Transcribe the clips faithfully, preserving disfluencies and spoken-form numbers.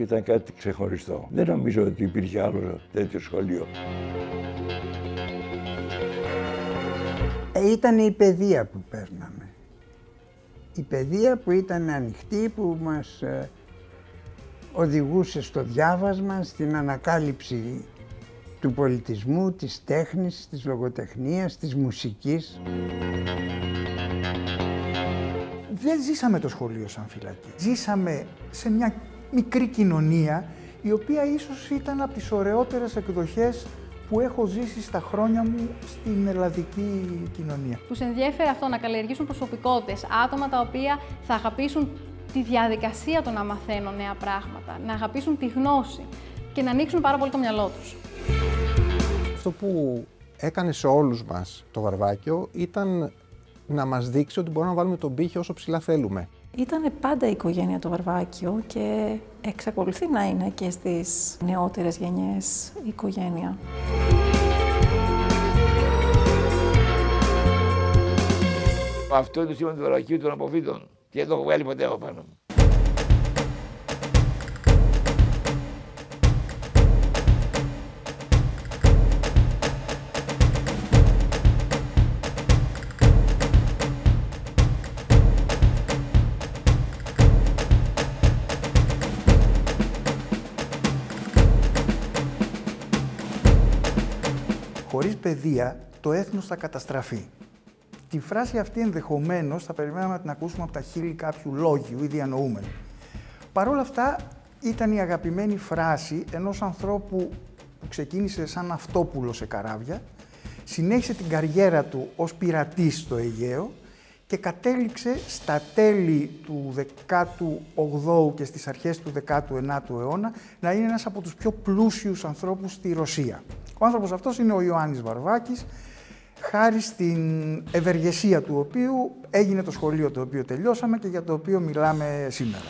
Βαρβάκη ήταν κάτι ξεχωριστό. Δεν νομίζω ότι υπήρχε άλλο τέτοιο σχολείο. Ε, ήταν η παιδεία που παίρναμε. Η παιδεία που ήταν ανοιχτή, που μας ε, οδηγούσε στο διάβασμα, στην ανακάλυψη του πολιτισμού, της τέχνης, της λογοτεχνίας, της μουσικής. Δεν ζήσαμε το σχολείο σαν φυλακή. Ζήσαμε σε μια μικρή κοινωνία, η οποία ίσως ήταν από τις ωραιότερες εκδοχές που έχω ζήσει στα χρόνια μου στην ελλαδική κοινωνία. Τους ενδιέφερε αυτό, να καλλιεργήσουν προσωπικότητες, άτομα τα οποία θα αγαπήσουν τη διαδικασία του να μαθαίνουν νέα πράγματα, να αγαπήσουν τη γνώση και να ανοίξουν πάρα πολύ το μυαλό τους. Αυτό που έκανε σε όλους μας το Βαρβάκιο ήταν να μας δείξει ότι μπορούμε να βάλουμε τον πύχη όσο ψηλά θέλουμε. Ήταν πάντα η οικογένεια το Βαρβάκιο και εξακολουθεί να είναι και στις νεότερες γενιές η οικογένεια. Αυτό είναι το σήμα του Βαρβακίου των αποφύτων και δεν το έχω βγάλει ποτέ από πάνω μου. Χωρίς παιδεία, το έθνος θα καταστραφεί. Τη φράση αυτή ενδεχομένως θα περιμέναμε να την ακούσουμε από τα χείλη κάποιου λόγιου ή διανοούμενου. Παρ' όλα αυτά, ήταν η αγαπημένη φράση ενός ανθρώπου που ξεκίνησε σαν ναυτόπουλο σε καράβια, συνέχισε την καριέρα του ως πειρατής στο Αιγαίο και κατέληξε στα τέλη του δέκατου όγδοου και στις αρχές του δέκατου ενάτου αιώνα να είναι ένας από τους πιο πλούσιους ανθρώπους στη Ρωσία. Ο άνθρωπος αυτός είναι ο Ιωάννης Βαρβάκης, χάρη στην ευεργεσία του οποίου έγινε το σχολείο το οποίο τελειώσαμε και για το οποίο μιλάμε σήμερα.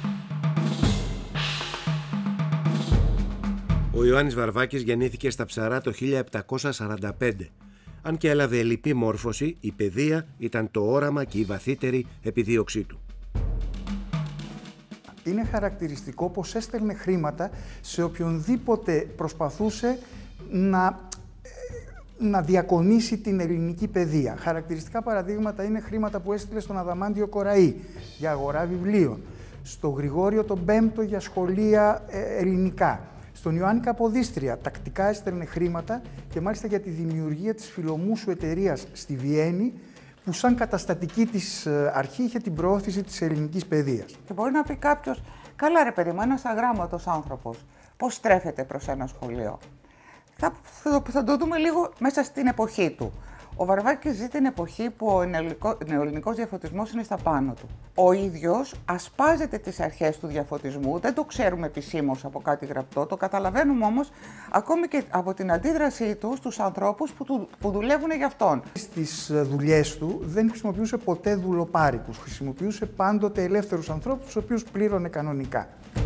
Ο Ιωάννης Βαρβάκης γεννήθηκε στα Ψαρά το χίλια επτακόσια σαράντα πέντε. Αν και έλαβε ελλειπή μόρφωση, η παιδεία ήταν το όραμα και η βαθύτερη επιδίωξή του. Είναι χαρακτηριστικό πως έστελνε χρήματα σε οποιονδήποτε προσπαθούσε να, να διακονήσει την ελληνική παιδεία. Χαρακτηριστικά παραδείγματα είναι χρήματα που έστειλε στον Αδαμάντιο Κοραή για αγορά βιβλίων, στο Γρηγόριο τον Πέμπτο για σχολεία ε, ελληνικά, στον Ιωάννη Καποδίστρια τακτικά έστελνε χρήματα και μάλιστα για τη δημιουργία της φιλομούσου εταιρείας στη Βιέννη, που σαν καταστατική της αρχή είχε την προώθηση της ελληνικής παιδείας. Και μπορεί να πει κάποιος, καλά ρε παιδί μου, ένας αγράμματος άνθρωπος, πώς στρέφεται προς ένα σχολείο. Θα, θα, θα το δούμε λίγο μέσα στην εποχή του. Ο Βαρβάκης ζει την εποχή που ο νεοελληνικός διαφωτισμός είναι στα πάνω του. Ο ίδιος ασπάζεται τις αρχές του διαφωτισμού, δεν το ξέρουμε επισήμως από κάτι γραπτό, το καταλαβαίνουμε όμως ακόμη και από την αντίδρασή του στους ανθρώπους που, του, που δουλεύουν για αυτόν. Στις δουλειές του δεν χρησιμοποιούσε ποτέ δουλοπάρικους, χρησιμοποιούσε πάντοτε ελεύθερους ανθρώπους, τους οποίους πλήρωνε κανονικά.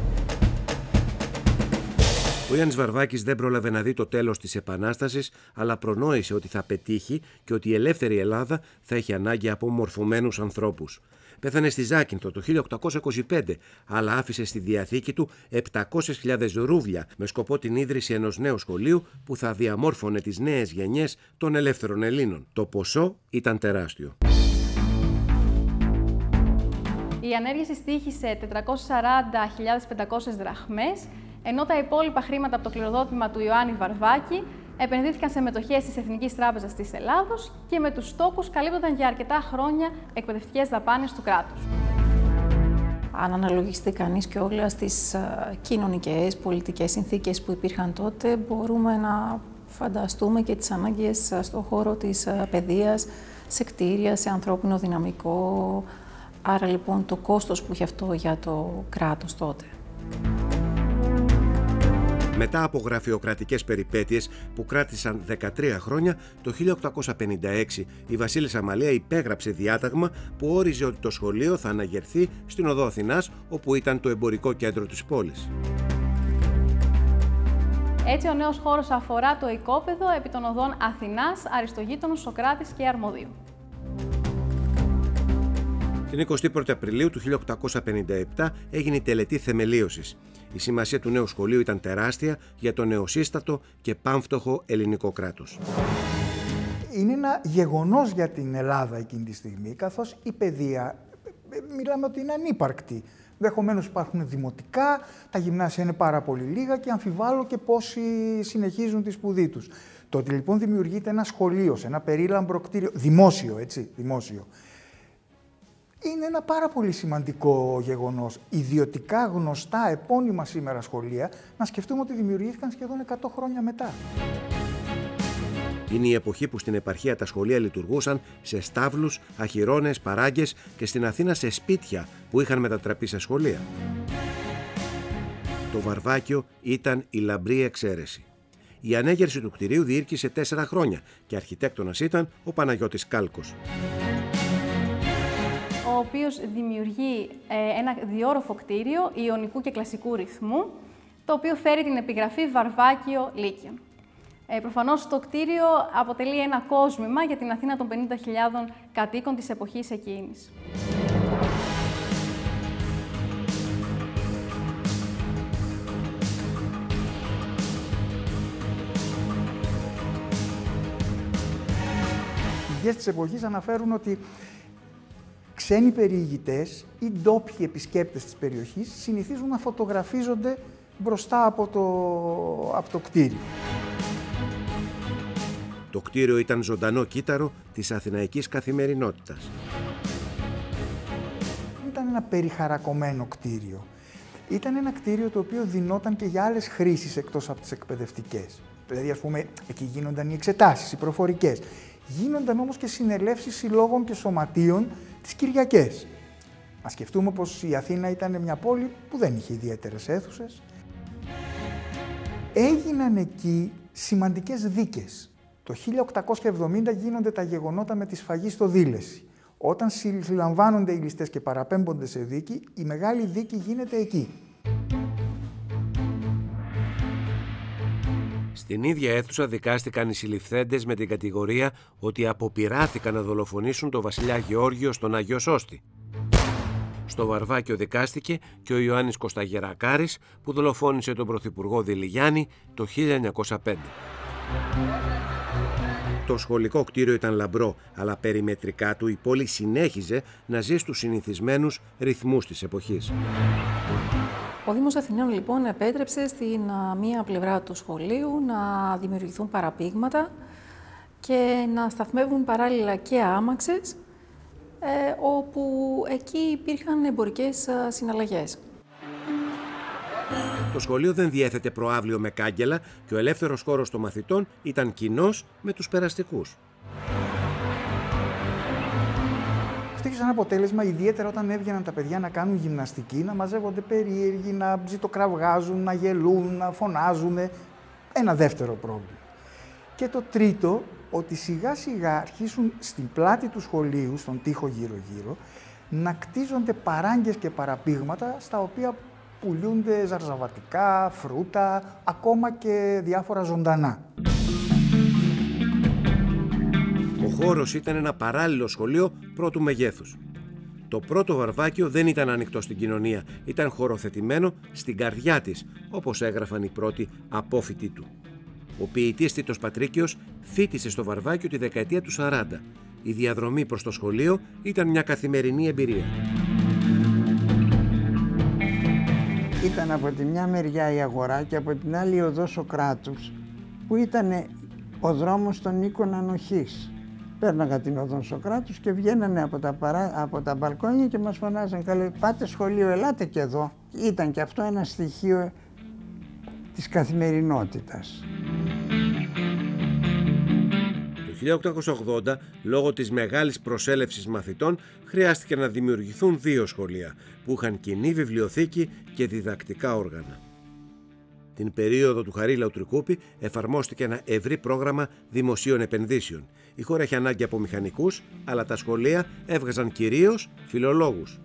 Ο Ιωάννης Βαρβάκης δεν πρόλαβε να δει το τέλος της Επανάστασης, αλλά προνόησε ότι θα πετύχει και ότι η ελεύθερη Ελλάδα θα έχει ανάγκη από μορφωμένους ανθρώπους. Πέθανε στη Ζάκυνθο το χίλια οκτακόσια είκοσι πέντε, αλλά άφησε στη διαθήκη του επτακόσιες χιλιάδες ρούβλια με σκοπό την ίδρυση ενός νέου σχολείου που θα διαμόρφωνε τις νέες γενιές των ελεύθερων Ελλήνων. Το ποσό ήταν τεράστιο. Η ανέργεια στοίχησε τετρακόσιες σαράντα χιλιάδες πεντακόσιες δραχμές, ενώ τα υπόλοιπα χρήματα από το κληροδότημα του Ιωάννη Βαρβάκη επενδύθηκαν σε μετοχές της Εθνικής Τράπεζας της Ελλάδος και με τους στόχους καλύπτονταν για αρκετά χρόνια εκπαιδευτικές δαπάνες του κράτους. Αν αναλογιστεί κανείς και όλες τις κοινωνικές, πολιτικές συνθήκες που υπήρχαν τότε, μπορούμε να φανταστούμε και τις ανάγκες στον χώρο της παιδείας, σε κτίρια, σε ανθρώπινο δυναμικό. Άρα λοιπόν το κόστος που είχε αυτό για το κράτος τότε. Μετά από γραφειοκρατικές περιπέτειες που κράτησαν δεκατρία χρόνια, το χίλια οκτακόσια πενήντα έξι η βασίλισσα Αμαλία υπέγραψε διάταγμα που όριζε ότι το σχολείο θα αναγερθεί στην οδό Αθηνάς, όπου ήταν το εμπορικό κέντρο της πόλης. Έτσι, ο νέος χώρος αφορά το οικόπεδο επί των οδών Αθηνάς, Αριστογείτονος, Σωκράτης και Αρμοδίου. Την εικοστή πρώτη Απριλίου του χίλια οκτακόσια πενήντα επτά έγινε η τελετή θεμελίωσης. Η σημασία του νέου σχολείου ήταν τεράστια για το νεοσύστατο και πάμφτωχο ελληνικό κράτος. Είναι ένα γεγονός για την Ελλάδα εκείνη τη στιγμή, καθώς η παιδεία, μιλάμε ότι είναι ανύπαρκτη. Ενδεχομένως υπάρχουν δημοτικά, τα γυμνάσια είναι πάρα πολύ λίγα και αμφιβάλλω και πόσοι συνεχίζουν τη σπουδή τους. Το ότι λοιπόν δημιουργείται ένα σχολείο, σε ένα περίλαμπρο κτίριο, δημόσιο, έτσι, δημόσιο, είναι ένα πάρα πολύ σημαντικό γεγονός. Ιδιωτικά γνωστά, επώνυμα σήμερα σχολεία, να σκεφτούμε ότι δημιουργήθηκαν σχεδόν εκατό χρόνια μετά. Είναι η εποχή που στην επαρχία τα σχολεία λειτουργούσαν σε στάβλους, αχυρώνες, παράγκες και στην Αθήνα σε σπίτια που είχαν μετατραπεί σε σχολεία. Το Βαρβάκιο ήταν η λαμπρή εξαίρεση. Η ανέγερση του κτηρίου διήρκησε τέσσερα χρόνια και αρχιτέκτονας ήταν ο Παναγιώτης Κάλκος, ο οποίος δημιουργεί ε, ένα διόροφο κτίριο ιωνικού και κλασικού ρυθμού, το οποίο φέρει την επιγραφή Βαρβάκιο Λύκειον. Ε, προφανώς το κτίριο αποτελεί ένα κόσμημα για την Αθήνα των πενήντα χιλιάδων κατοίκων της εποχής εκείνης. Οι πηγές της εποχής αναφέρουν ότι ξένοι περιηγητές ή ντόπιοι επισκέπτες της περιοχής συνηθίζουν να φωτογραφίζονται μπροστά από το, από το κτίριο. Το κτίριο ήταν ζωντανό κύτταρο της αθηναϊκής καθημερινότητας. Ήταν ένα περιχαρακωμένο κτίριο. Ήταν ένα κτίριο το οποίο δινόταν και για άλλες χρήσεις εκτός από τις εκπαιδευτικές. Δηλαδή, ας πούμε, εκεί γίνονταν οι εξετάσεις, οι προφορικές. Γίνονταν όμως και συνελεύσεις συλλόγων και σωματείων τις Κυριακές. Να σκεφτούμε πως η Αθήνα ήταν μια πόλη που δεν είχε ιδιαίτερες αίθουσες. Έγιναν εκεί σημαντικές δίκες. Το χίλια οκτακόσια εβδομήντα γίνονται τα γεγονότα με τη σφαγή στο Δήλεση. Όταν συλλαμβάνονται οι ληστές και παραπέμπονται σε δίκη, η μεγάλη δίκη γίνεται εκεί. Στην ίδια αίθουσα δικάστηκαν οι συλληφθέντες με την κατηγορία ότι αποπειράθηκαν να δολοφονήσουν τον βασιλιά Γεώργιο στον Άγιο Σώστη. Στο Βαρβάκιο δικάστηκε και ο Ιωάννης Κωσταγερακάρης που δολοφόνησε τον πρωθυπουργό Δηλιγιάννη το χίλια εννιακόσια πέντε. Το σχολικό κτίριο ήταν λαμπρό, αλλά περιμετρικά του η πόλη συνέχιζε να ζει στους συνηθισμένους ρυθμούς της εποχής. Ο Δήμος Αθηναίων λοιπόν επέτρεψε στην μία πλευρά του σχολείου να δημιουργηθούν παραπήγματα και να σταθμεύουν παράλληλα και άμαξες, ε, όπου εκεί υπήρχαν εμπορικές συναλλαγές. Το σχολείο δεν διέθετε προαύλιο με κάγκελα και ο ελεύθερος χώρος των μαθητών ήταν κοινός με τους περαστικούς. Αυτό είχε σαν αποτέλεσμα, ιδιαίτερα όταν έβγαιναν τα παιδιά να κάνουν γυμναστική, να μαζεύονται περίεργοι, να ζητοκραυγάζουν, να γελούν, να φωνάζουν. Ένα δεύτερο πρόβλημα. Και το τρίτο, ότι σιγά σιγά αρχίσουν στην πλάτη του σχολείου, στον τοίχο γύρω-γύρω, να κτίζονται παράγκες και παραπήγματα στα οποία πουλούνται ζαρζαβατικά, φρούτα, ακόμα και διάφορα ζωντανά. Ο χώρος ήταν ένα παράλληλο σχολείο πρώτου μεγέθους. Το πρώτο Βαρβάκιο δεν ήταν ανοιχτό στην κοινωνία, ήταν χωροθετημένο στην καρδιά της, όπως έγραφαν οι πρώτοι απόφοιτοι του. Ο ποιητής Τίτος Πατρίκιος φοίτησε στο Βαρβάκιο τη δεκαετία του σαράντα. Η διαδρομή προς το σχολείο ήταν μια καθημερινή εμπειρία. Ήταν από τη μια μεριά η αγορά και από την άλλη η οδός Σωκράτους, που ήταν ο δρόμος των οίκων ανοχής. Πέρναγα την οδόν Σωκράτους και βγαίνανε από τα, παρά, από τα μπαλκόνια και μας φωνάζαν, καλέ, πάτε σχολείο, ελάτε και εδώ. Ήταν και αυτό ένα στοιχείο της καθημερινότητας. Το χίλια οκτακόσια ογδόντα, λόγω της μεγάλης προσέλευσης μαθητών, χρειάστηκε να δημιουργηθούν δύο σχολεία που είχαν κοινή βιβλιοθήκη και διδακτικά όργανα. Την περίοδο του Χαρίλαου Τρικούπη εφαρμόστηκε ένα ευρύ πρόγραμμα δημοσίων επενδύσεων. Η χώρα είχε ανάγκη από μηχανικούς, αλλά τα σχολεία έβγαζαν κυρίως φιλολόγους.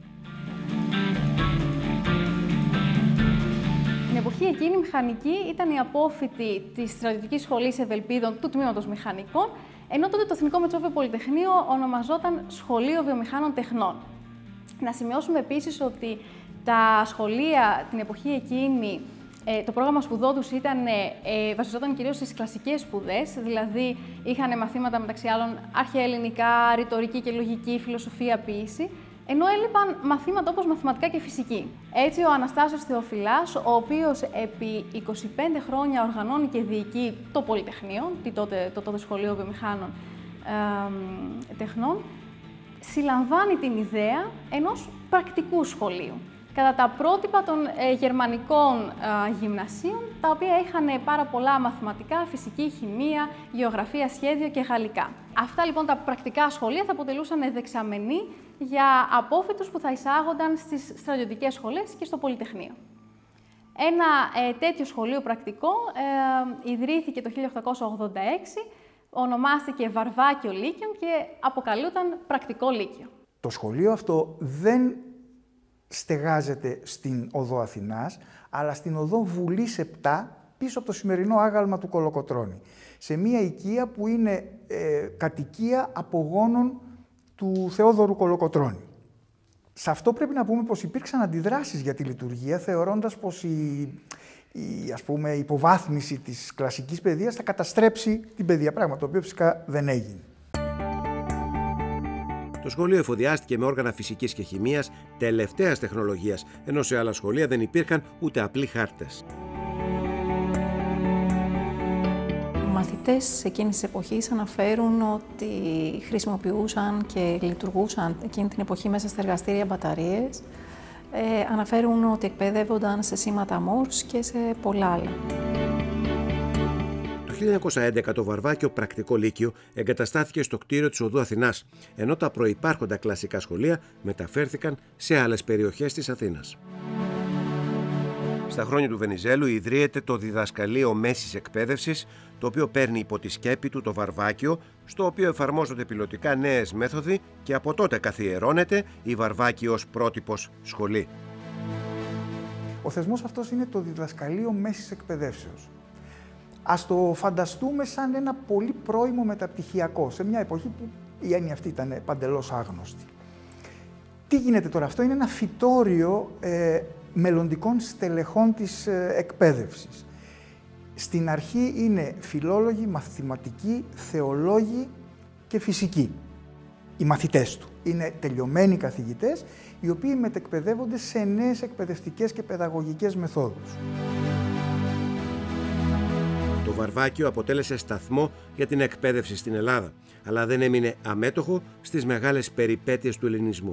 Την εποχή εκείνη η μηχανική ήταν η απόφοιτη της Στρατιωτικής Σχολής Ευελπίδων του Τμήματος Μηχανικών, ενώ τότε το Εθνικό Μετσόβιο Πολυτεχνείο ονομαζόταν Σχολείο Βιομηχάνων Τεχνών. Να σημειώσουμε επίσης ότι τα σχολεία την εποχή εκείνη, το πρόγραμμα σπουδών τους ήταν, βασιζόταν κυρίως στις κλασικές σπουδές, δηλαδή είχαν μαθήματα μεταξύ άλλων αρχαία ελληνικά, ρητορική και λογική, φιλοσοφία, ποίηση, ενώ έλειπαν μαθήματα όπως μαθηματικά και φυσική. Έτσι, ο Αναστάσιος Θεοφυλάς, ο οποίος επί είκοσι πέντε χρόνια οργανώνει και διοικεί το Πολυτεχνείο, το τότε, το τότε Σχολείο Βιομηχάνων ε, Τεχνών, συλλαμβάνει την ιδέα ενός πρακτικού σχολείου, κατά τα πρότυπα των ε, γερμανικών ε, γυμνασίων, τα οποία είχαν πάρα πολλά μαθηματικά, φυσική, χημεία, γεωγραφία, σχέδιο και γαλλικά. Αυτά λοιπόν τα πρακτικά σχολεία θα αποτελούσαν δεξαμενή για απόφοιτους που θα εισάγονταν στις στρατιωτικές σχολές και στο Πολυτεχνείο. Ένα ε, τέτοιο σχολείο πρακτικό ε, ιδρύθηκε το χίλια οκτακόσια ογδόντα έξι, ονομάστηκε Βαρβάκιο Λύκειον και αποκαλούταν Πρακτικό Λύκειο. Το σχολείο αυτό δεν στεγάζεται στην οδό Αθηνάς, αλλά στην οδό Βουλής επτά, πίσω από το σημερινό άγαλμα του Κολοκοτρώνη. Σε μια οικία που είναι ε, κατοικία απογόνων του Θεόδωρου Κολοκοτρώνη. Σε αυτό πρέπει να πούμε πως υπήρξαν αντιδράσεις για τη λειτουργία, θεωρώντας πως η, η ας πούμε, υποβάθμιση της κλασικής παιδείας θα καταστρέψει την παιδεία, πράγμα το οποίο φυσικά δεν έγινε. Το σχολείο εφοδιάστηκε με όργανα φυσικής και χημείας τελευταίας τεχνολογίας, ενώ σε άλλα σχολεία δεν υπήρχαν ούτε απλοί χάρτες. Μαθητές εκείνης της εποχής αναφέρουν ότι χρησιμοποιούσαν και λειτουργούσαν εκείνη την εποχή μέσα στα εργαστήρια μπαταρίες. Ε, αναφέρουν ότι εκπαιδεύονταν σε σήματα Μόρς και σε πολλά άλλα. Το χίλια εννιακόσια έντεκα το Βαρβάκιο Πρακτικό Λύκειο εγκαταστάθηκε στο κτίριο της Οδού Αθηνάς, ενώ τα προϋπάρχοντα κλασικά σχολεία μεταφέρθηκαν σε άλλες περιοχές της Αθήνας. Στα χρόνια του Βενιζέλου ιδρύεται το Διδασκαλείο Μέσης Εκπαίδευσης, το οποίο παίρνει υπό τη σκέπη του το Βαρβάκιο, στο οποίο εφαρμόζονται πιλωτικά νέες μέθοδοι και από τότε καθιερώνεται η Βαρβάκιο ως πρότυπος σχολή. Ο θεσμός αυτός είναι το Διδασκαλείο Μέσης Εκπαιδεύσεως. Ας το φανταστούμε σαν ένα πολύ πρώιμο μεταπτυχιακό, σε μια εποχή που η έννοια αυτή ήταν παντελώς άγνωστη. Τι γίνεται τώρα? Αυτό είναι ένα φυτόριο ε, μελλοντικών στελεχών της ε, εκπαίδευσης. Στην αρχή είναι φιλόλογοι, μαθηματικοί, θεολόγοι και φυσικοί. Οι μαθητές του. Είναι τελειωμένοι καθηγητές, οι οποίοι μετεκπαιδεύονται σε νέες εκπαιδευτικές και παιδαγωγικές μεθόδους. Το Βαρβάκιο αποτέλεσε σταθμό για την εκπαίδευση στην Ελλάδα, αλλά δεν έμεινε αμέτωχο στις μεγάλες περιπέτειες του ελληνισμού.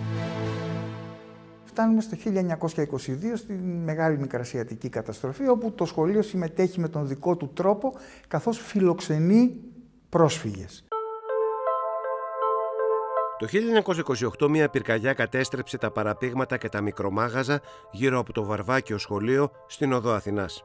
Φτάνουμε στο χίλια εννιακόσια είκοσι δύο, στη μεγάλη μικρασιατική καταστροφή, όπου το σχολείο συμμετέχει με τον δικό του τρόπο, καθώς φιλοξενεί πρόσφυγες. Το χίλια εννιακόσια είκοσι οκτώ μια πυρκαγιά κατέστρεψε τα παραπήγματα και τα μικρομάγαζα γύρω από το Βαρβάκιο σχολείο στην Οδό Αθηνάς.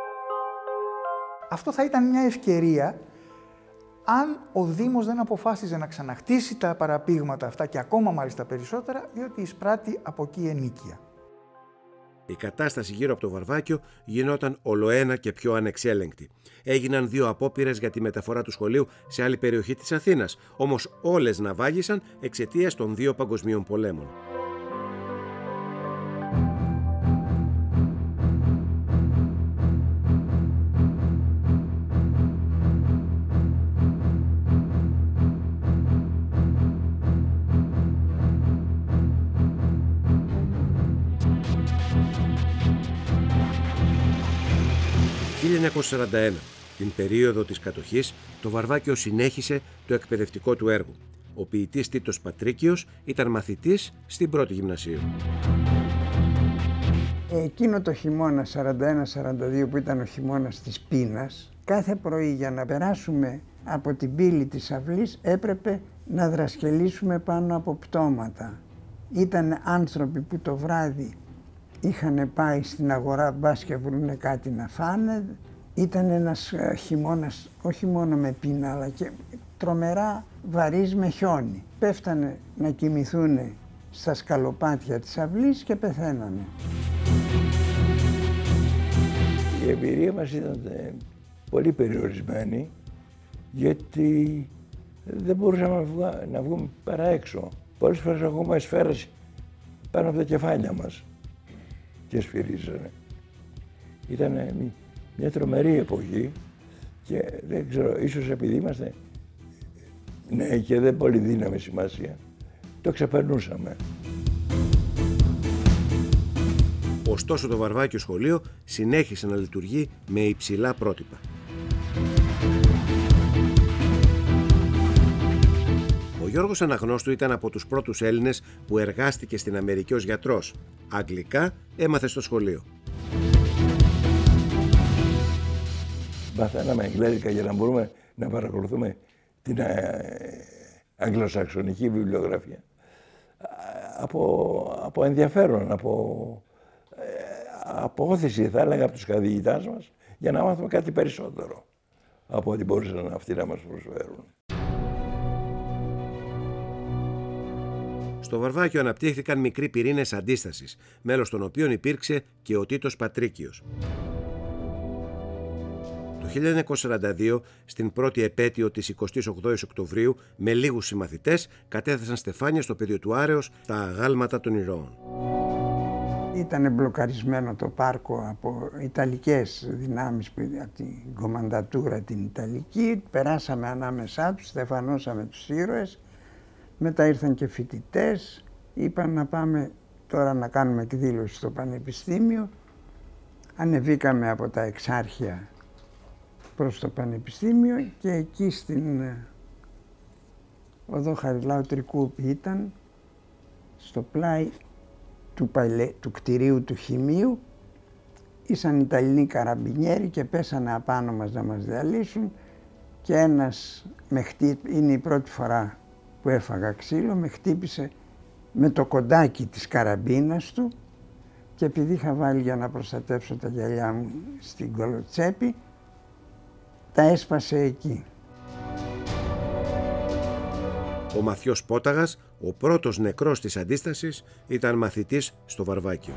Αυτό θα ήταν μια ευκαιρία αν ο Δήμος δεν αποφάσιζε να ξαναχτίσει τα παραπήγματα αυτά και ακόμα μάλιστα περισσότερα, διότι εισπράττει από εκεί ενοίκια. Η κατάσταση γύρω από το Βαρβάκιο γινόταν ολοένα και πιο ανεξέλεγκτη. Έγιναν δύο απόπειρες για τη μεταφορά του σχολείου σε άλλη περιοχή της Αθήνας, όμως όλες ναυάγησαν εξαιτίας των δύο παγκοσμίων πολέμων. χίλια εννιακόσια σαράντα ένα, την περίοδο της κατοχής, το Βαρβάκιο συνέχισε το εκπαιδευτικό του έργο. Ο ποιητής Τίτος Πατρίκιος ήταν μαθητής στην πρώτη γυμνασίου. Εκείνο το χειμώνα σαράντα ένα σαράντα δύο που ήταν ο χειμώνας της πείνας, κάθε πρωί για να περάσουμε από την πύλη της αυλής έπρεπε να δρασκελίσουμε πάνω από πτώματα. Ήταν άνθρωποι που το βράδυ είχαν πάει στην αγορά μπας και βρούνε κάτι να φάνε. Ήταν ένας χειμώνας όχι μόνο με πείνα αλλά και τρομερά βαρύς με χιόνι. Πέφτανε να κοιμηθούν στα σκαλοπάτια της αυλής και πεθαίνανε. Η εμπειρία μας ήταν πολύ περιορισμένη γιατί δεν μπορούσαμε να βγούμε, να βγούμε παρά έξω. Πολλές φορές ακόμα σφαίρες πάνω από τα κεφάλια μας και σφυρίζανε. Ήταν μια τρομερή εποχή και δεν ξέρω, ίσως επειδή είμαστε νέοι και δεν πολύ δίναμε σημασία, το ξεπερνούσαμε. Ωστόσο το Βαρβάκιο σχολείο συνέχισε να λειτουργεί με υψηλά πρότυπα. Ο Γιώργος Αναγνώστου ήταν από τους πρώτους Έλληνες που εργάστηκε στην Αμερική ως γιατρός. Αγγλικά έμαθε στο σχολείο. Μαθαίναμε αγγλικά για να μπορούμε να παρακολουθούμε την αγγλοσαξονική βιβλιογραφία. Από, από ενδιαφέρον, από, από όθηση θα έλεγα από τους καθηγητάς μας για να μάθουμε κάτι περισσότερο από ό,τι μπορούσαν αυτοί να μας προσφέρουν. Στο Βαρβάκιο αναπτύχθηκαν μικροί πυρήνες αντίστασης, μέλος των οποίων υπήρξε και ο Τίτος Πατρίκιος. Το χίλια εννιακόσια σαράντα δύο, στην πρώτη επέτειο της εικοστής ογδόης Οκτωβρίου, με λίγους συμμαθητές, κατέθεσαν στεφάνια στο πεδίο του Άρεως τα αγάλματα των ηρώων. Ήταν μπλοκαρισμένο το πάρκο από ιταλικές δυνάμεις, από την κομμαντατούρα την Ιταλική. Περάσαμε ανάμεσά τους, στεφανώσαμε τους ήρωες. Μετά ήρθαν και φοιτητές, είπαν να πάμε τώρα να κάνουμε εκδήλωση στο Πανεπιστήμιο. Ανεβήκαμε από τα Εξάρχεια προς το Πανεπιστήμιο και εκεί στην οδό Χαριλάου Τρικούπη ήταν, στο πλάι του, παλαι... του κτηρίου του Χημείου, ήσαν Ιταλοί καραμπινιέροι και πέσανε απάνω μας να μας διαλύσουν και ένας με χτύπησε, είναι η πρώτη φορά που έφαγα ξύλο, με χτύπησε με το κοντάκι της καραμπίνας του και επειδή είχα βάλει για να προστατεύσω τα γυαλιά μου στην κολοτσέπη, τα έσπασε εκεί. Ο Μαθιός Πόταγας, ο πρώτος νεκρός της αντίστασης, ήταν μαθητής στο Βαρβάκιο.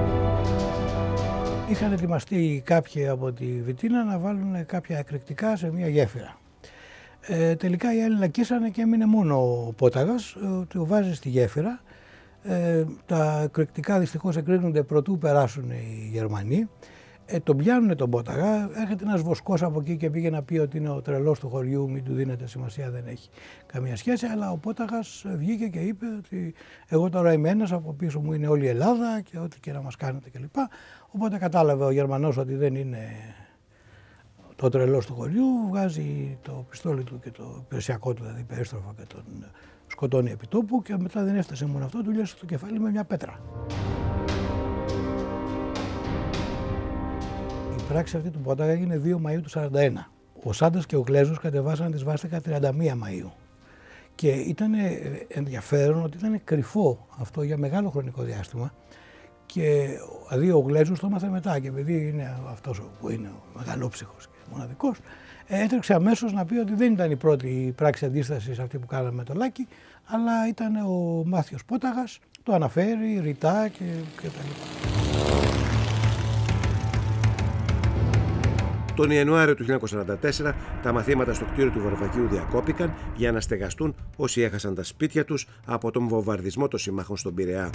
Είχαν ετοιμαστεί κάποιοι από τη Βιτίνα να βάλουν κάποια εκρηκτικά σε μια γέφυρα. Ε, τελικά οι άλλοι λακίσανε και έμεινε μόνο ο Πόταγας, ε, το βάζει στη γέφυρα. Ε, τα εκρηκτικά δυστυχώς εκρήγνονται προτού περάσουν οι Γερμανοί. Ε, τον πιάνουνε τον Πόταγα, έρχεται ένας βοσκός από εκεί και πήγε να πει ότι είναι ο τρελός του χωριού, μην του δίνετε σημασία, δεν έχει καμία σχέση. Αλλά ο Πόταγας βγήκε και είπε ότι εγώ τώρα είμαι ένας, από πίσω μου είναι όλη η Ελλάδα και ό,τι και να μας κάνετε κλπ. Οπότε κατάλαβε ο Γερμανός ότι δεν είναι το τρελός του χωριού, βγάζει το πιστόλι του και το υπηρεσιακό του, δηλαδή περίστροφα, και τον σκοτώνει επί τόπου και μετά δεν έφτασε μόνο αυτό, του λιώσε το κεφάλι με μια πέτρα. Η πράξη αυτή του Πόταγα έγινε δύο Μαΐου του σαράντα ένα. Ο Σάντας και ο Γλέζος κατεβάσαν τη σβάστηκα τριάντα μία Μαΐου. Και ήταν ενδιαφέρον ότι ήταν κρυφό αυτό για μεγάλο χρονικό διάστημα. Και δηλαδή ο Γλέζος το έμαθε μετά και επειδή είναι αυτός που είναι ο μεγαλόψυχος και μοναδικός, έτρεξε αμέσως να πει ότι δεν ήταν η πρώτη πράξη αντίστασης αυτή που κάναμε με το Λάκη, αλλά ήταν ο Μάθιος Πόταγας, το αναφέρει ρητά και, και τα λοιπά. Τον Ιανουάριο του χίλια εννιακόσια σαράντα τέσσερα τα μαθήματα στο κτίριο του Βαρβακίου διακόπηκαν για να στεγαστούν όσοι έχασαν τα σπίτια τους από τον βομβαρδισμό των συμμάχων στον Πειραιά.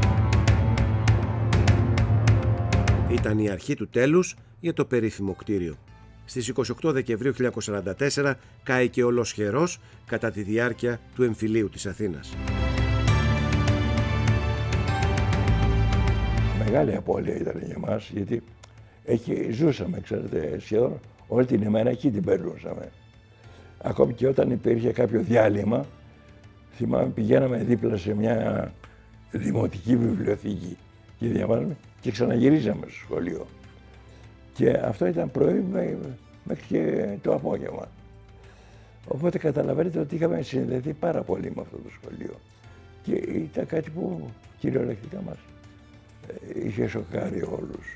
Ήταν η αρχή του τέλους για το περίφημο κτίριο. Στις είκοσι οκτώ Δεκεμβρίου χίλια εννιακόσια σαράντα τέσσερα κάηκε ολοσχερός κατά τη διάρκεια του εμφυλίου της Αθήνας. Μεγάλη απώλεια ήταν για μας, γιατί εκεί ζούσαμε, ξέρετε, σχεδόν όλη την ημέρα εκεί την περνούσαμε. Ακόμη και όταν υπήρχε κάποιο διάλειμμα, θυμάμαι πηγαίναμε δίπλα σε μια δημοτική βιβλιοθήκη και διαβάζαμε και ξαναγυρίζαμε στο σχολείο. Και αυτό ήταν πρωί μέχρι και το απόγευμα. Οπότε καταλαβαίνετε ότι είχαμε συνδεθεί πάρα πολύ με αυτό το σχολείο. Και ήταν κάτι που κυριολεκτικά μας είχε σοκάρει όλους.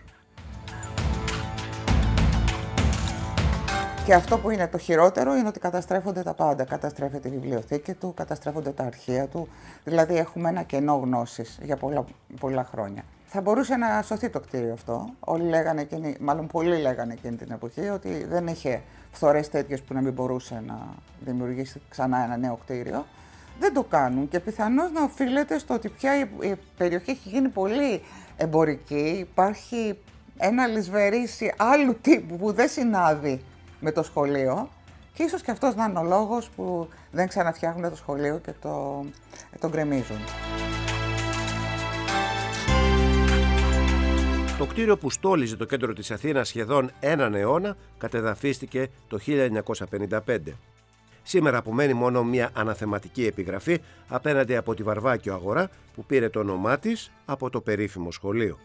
Και αυτό που είναι το χειρότερο είναι ότι καταστρέφονται τα πάντα. Καταστρέφεται η βιβλιοθήκη του, καταστρέφονται τα αρχεία του. Δηλαδή έχουμε ένα κενό γνώσης για πολλά, πολλά χρόνια. Θα μπορούσε να σωθεί το κτίριο αυτό. Όλοι λέγανε εκείνη, μάλλον πολλοί λέγανε εκείνη την εποχή, ότι δεν είχε φθορές τέτοιες που να μην μπορούσε να δημιουργήσει ξανά ένα νέο κτίριο. δεν το κάνουν και πιθανώς να οφείλεται στο ότι πια η περιοχή έχει γίνει πολύ εμπορική. Υπάρχει ένα λησβερίσι άλλου τύπου που δεν συνάδει με το σχολείο και ίσως και αυτός να είναι ο λόγος που δεν ξαναφτιάχνουν το σχολείο και το, το γκρεμίζουν. Το κτίριο που στόλιζε το κέντρο της Αθήνας σχεδόν έναν αιώνα κατεδαφίστηκε το χίλια εννιακόσια πενήντα πέντε. Σήμερα απομένει μόνο μια αναθεματική επιγραφή απέναντι από τη Βαρβάκιο Αγορά που πήρε το όνομά της από το περίφημο σχολείο.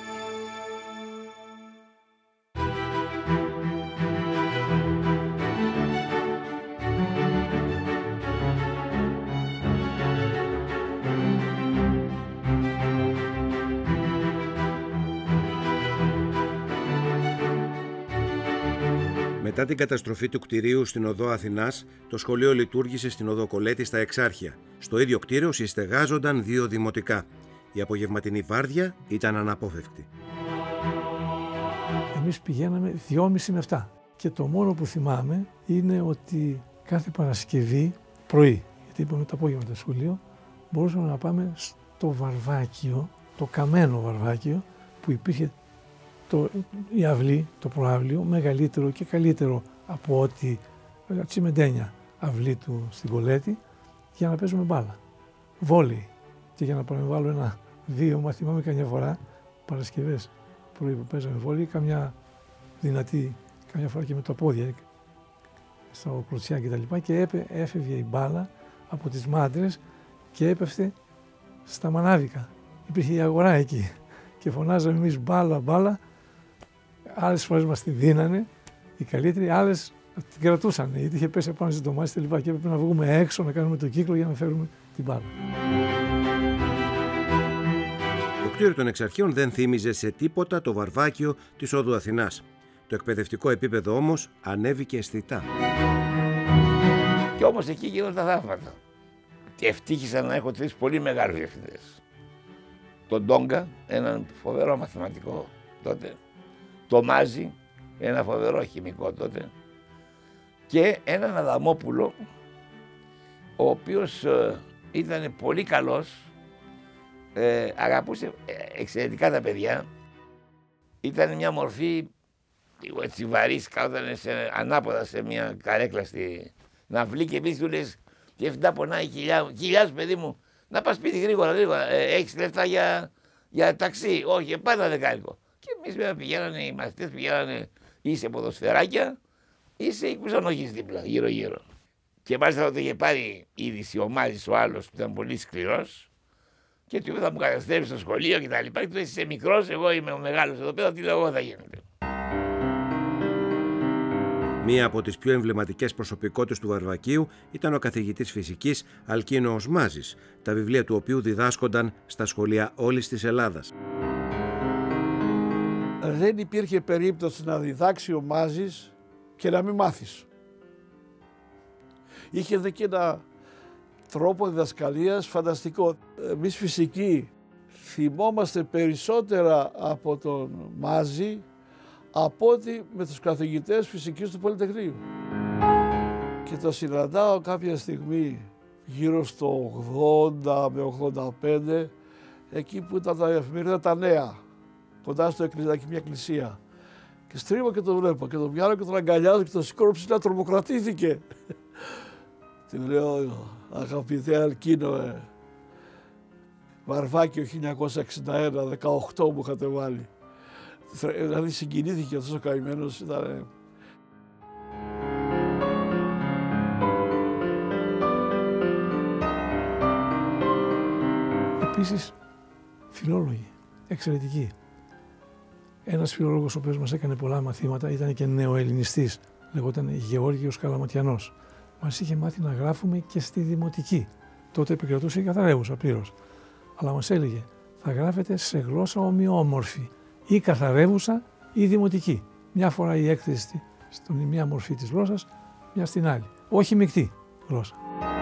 Μετά την καταστροφή του κτηρίου στην οδό Αθηνάς, το σχολείο λειτουργήσε στην οδό Κολέτη στα Εξάρχεια. Στο ίδιο κτίριο συστεγάζονταν δύο δημοτικά. Η απογευματινή βάρδια ήταν αναπόφευκτη. Εμείς πηγαίναμε δυόμιση με επτά και το μόνο που θυμάμαι είναι ότι κάθε Παρασκευή πρωί, γιατί είπαμε το απόγευμα το σχολείο, μπορούσαμε να πάμε στο Βαρβάκιο, το καμένο Βαρβάκιο, που υπήρχε το, η αυλή, το προαύλιο, μεγαλύτερο και καλύτερο από ό,τι τσιμεντένια αυλή του στην Κολέτη, για να παίζουμε μπάλα. Βόλεϊ. Και για να παρεμβάλλω ένα βίωμα, θυμάμαι καμιά φορά Παρασκευές πρωί που παίζαμε βόλεϊ, καμιά δυνατή, καμιά φορά και με τα πόδια, στα κλωτσιά κτλ. Και, και έπε, έφευγε η μπάλα από τις μάντρες και έπεφτε στα μανάβικα. Υπήρχε η αγορά εκεί και φωνάζαμε εμείς μπάλα, μπάλα. Άλλες φορές μας τη δίνανε, οι καλύτεροι, άλλες την κρατούσαν γιατί είχε πέσει πάνω στις ντομάτες και λοιπά και έπρεπε να βγούμε έξω να κάνουμε το κύκλο για να φέρουμε την μπάλα. Το κτίριο των Εξαρχείων δεν θύμιζε σε τίποτα το Βαρβάκιο της οδού Αθηνάς. Το εκπαιδευτικό επίπεδο όμως ανέβηκε αισθητά. Και όμως εκεί γίνονται τα θαύματα. Και ευτύχησα να έχω τρεις πολύ μεγάλους διευθυντές. Τον Ντόγκα, έναν φοβερό μαθηματικό τότε. Το Μάζι, ένα φοβερό χημικό τότε. Και έναν Αδαμόπουλο, ο οποίος ε, ήταν πολύ καλός, ε, αγαπούσε εξαιρετικά τα παιδιά. Ήταν μια μορφή λίγο έτσι βαρίσκα, όταν σε, ανάποδα σε μια καρέκλα στη ναυλή και εμείς του λες «Διευθυντά πονάει χιλιά, χιλιάς παιδί μου, να πας σπίτι γρήγορα, γρήγορα, ε, έχεις λεφτά για, για ταξί, όχι, πάντα δεκάρικο». Και εμείς βέβαια πηγαίνανε, οι μαθητές πηγαίνανε ή σε ποδοσφαιράκια ή σε οίκους ανοχής δίπλα, γύρω-γύρω. Και μάλιστα όταν είχε πάρει είδηση ο Μάζης ο άλλος που ήταν πολύ σκληρός και του είπε θα μου καταστρέψει στο σχολείο κτλ. Και, και του είπε είσαι μικρός, εγώ είμαι ο μεγάλος εδώ πέρα, τι λέω εγώ θα γίνεται. Μία από τις πιο εμβληματικές προσωπικότητες του Βαρβακίου ήταν ο καθηγητής φυσικής Αλκίνος Μάζης, τα βιβλία του οποίου διδάσκονταν στα σχολεία όλης της Ελλάδας. Δεν υπήρχε περίπτωση να διδάξει ο Μάζης και να μην μάθεις. Είχε δε και ένα τρόπο διδασκαλίας φανταστικό. Εμείς φυσικοί θυμόμαστε περισσότερα από τον Μάζη από ότι με τους καθηγητές φυσικής του Πολυτεχνείου. Και το συναντάω κάποια στιγμή γύρω στο ογδόντα με ογδόντα πέντε, εκεί που ήταν τα εφημερίδα τα νέα, κοντά στο εκκλησία, μια εκκλησία. Και στρίβω και το βλέπω και τον πιάνω και τον αγκαλιάζω και τον σηκώνω ψηλά, τρομοκρατήθηκε. Του λέω, αγαπητέ Αλκίνο, ε, Βαρβάκιο χίλια εννιακόσια εξήντα ένα, δεκαοκτώ μου είχατε βάλει. Δηλαδή συγκινήθηκε αυτός ο καημένος, ήταν... Επίσης, φιλόλογοι, εξαιρετικοί. Ένας φιλόλογος ο οποίος μας έκανε πολλά μαθήματα ήταν και νεοελληνιστής, λεγόταν Γεώργιος Καλαματιανός. Μας είχε μάθει να γράφουμε και στη δημοτική. Τότε επικρατούσε η καθαρεύουσα πλήρως. Αλλά μας έλεγε, θα γράφετε σε γλώσσα ομοιόμορφη, ή καθαρεύουσα ή δημοτική. Μια φορά η έκθεση στην μία μορφή της γλώσσας, μια στην άλλη. Όχι μεικτή γλώσσα.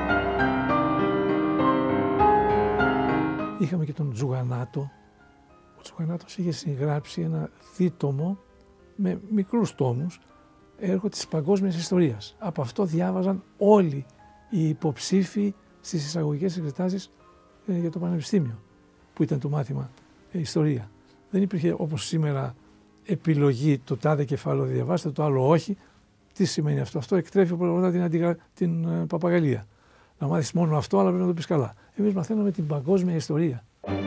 Είχαμε και τον Τζουγανάτο. Ο Τζουγανάτος είχε συγγράψει ένα δίτομο με μικρούς τόμους, έργο της παγκόσμιας ιστορίας. Από αυτό διάβαζαν όλοι οι υποψήφοι στις εισαγωγικές εξετάσεις ε, για το πανεπιστήμιο, που ήταν το μάθημα ε, ιστορία. Δεν υπήρχε όπως σήμερα επιλογή, το τάδε κεφάλαιο διαβάστε, το άλλο όχι. Τι σημαίνει αυτό? Αυτό εκτρέφει πρώτα την, αντιγρα... την ε, παπαγαλία. Να μάθεις μόνο αυτό, αλλά πρέπει να το πεις καλά. Εμείς μαθαίναμε την παγκόσμια ιστορία.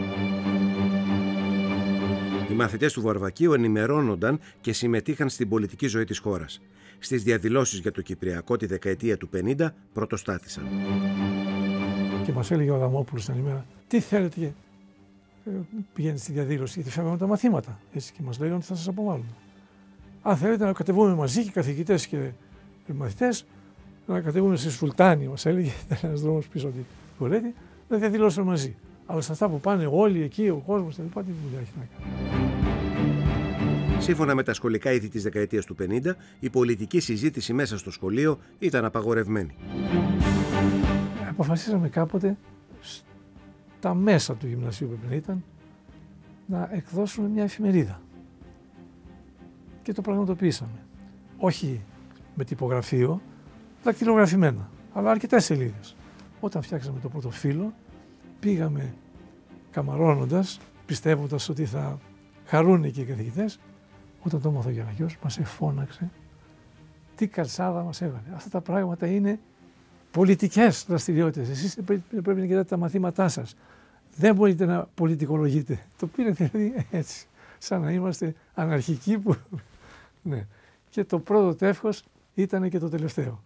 Οι μαθητές του Βαρβακείου ενημερώνονταν και συμμετείχαν στην πολιτική ζωή της χώρας. Στις διαδηλώσεις για το Κυπριακό τη δεκαετία του πενήντα πρωτοστάθησαν. Και μας έλεγε ο Αδαμόπουλος την ημέρα, τι θέλετε και ε, πηγαίνετε στη διαδήλωση, γιατί φεύγαμε τα μαθήματα. Έτσι, και μας λέγανε ότι θα σας αποβάλουμε. Αν θέλετε να κατεβούμε μαζί και καθηγητές και μαθητές, να κατεβούμε στη Σουλτάνη, μας έλεγε, ήταν ένας δρόμος πίσω από την Κορέτη, να διαδηλώσουμε μαζί. Αλλά σε αυτά που πάνε όλοι εκεί, ο κόσμος, τα λοιπά, τι δουλειά έχει να κάνει. Σύμφωνα με τα σχολικά είδη της δεκαετίας του πενήντα, η πολιτική συζήτηση μέσα στο σχολείο ήταν απαγορευμένη. Αποφασίσαμε κάποτε, στα μέσα του γυμνασίου που πρέπει να ήταν, να εκδώσουμε μια εφημερίδα. Και το πραγματοποιήσαμε. Όχι με τυπογραφείο, δακτυλογραφημένα, αλλά αρκετές σελίδες. Όταν φτιάξαμε το πρώτο φύλλο, πήγαμε καμαρώνοντας, πιστεύοντας ότι θα χαρούν εκεί οι καθηγητές. Όταν το έμαθε ο Γεραγιός, μας εφώναξε τι καλσάδα μας έβαλε. Αυτά τα πράγματα είναι πολιτικές δραστηριότητες. Εσείς πρέπει να κοιτάτε τα μαθήματά σας. Δεν μπορείτε να πολιτικολογείτε. Το πήρε δηλαδή έτσι, σαν να είμαστε αναρχικοί που... ναι. Και το πρώτο τεύχος ήταν και το τελευταίο.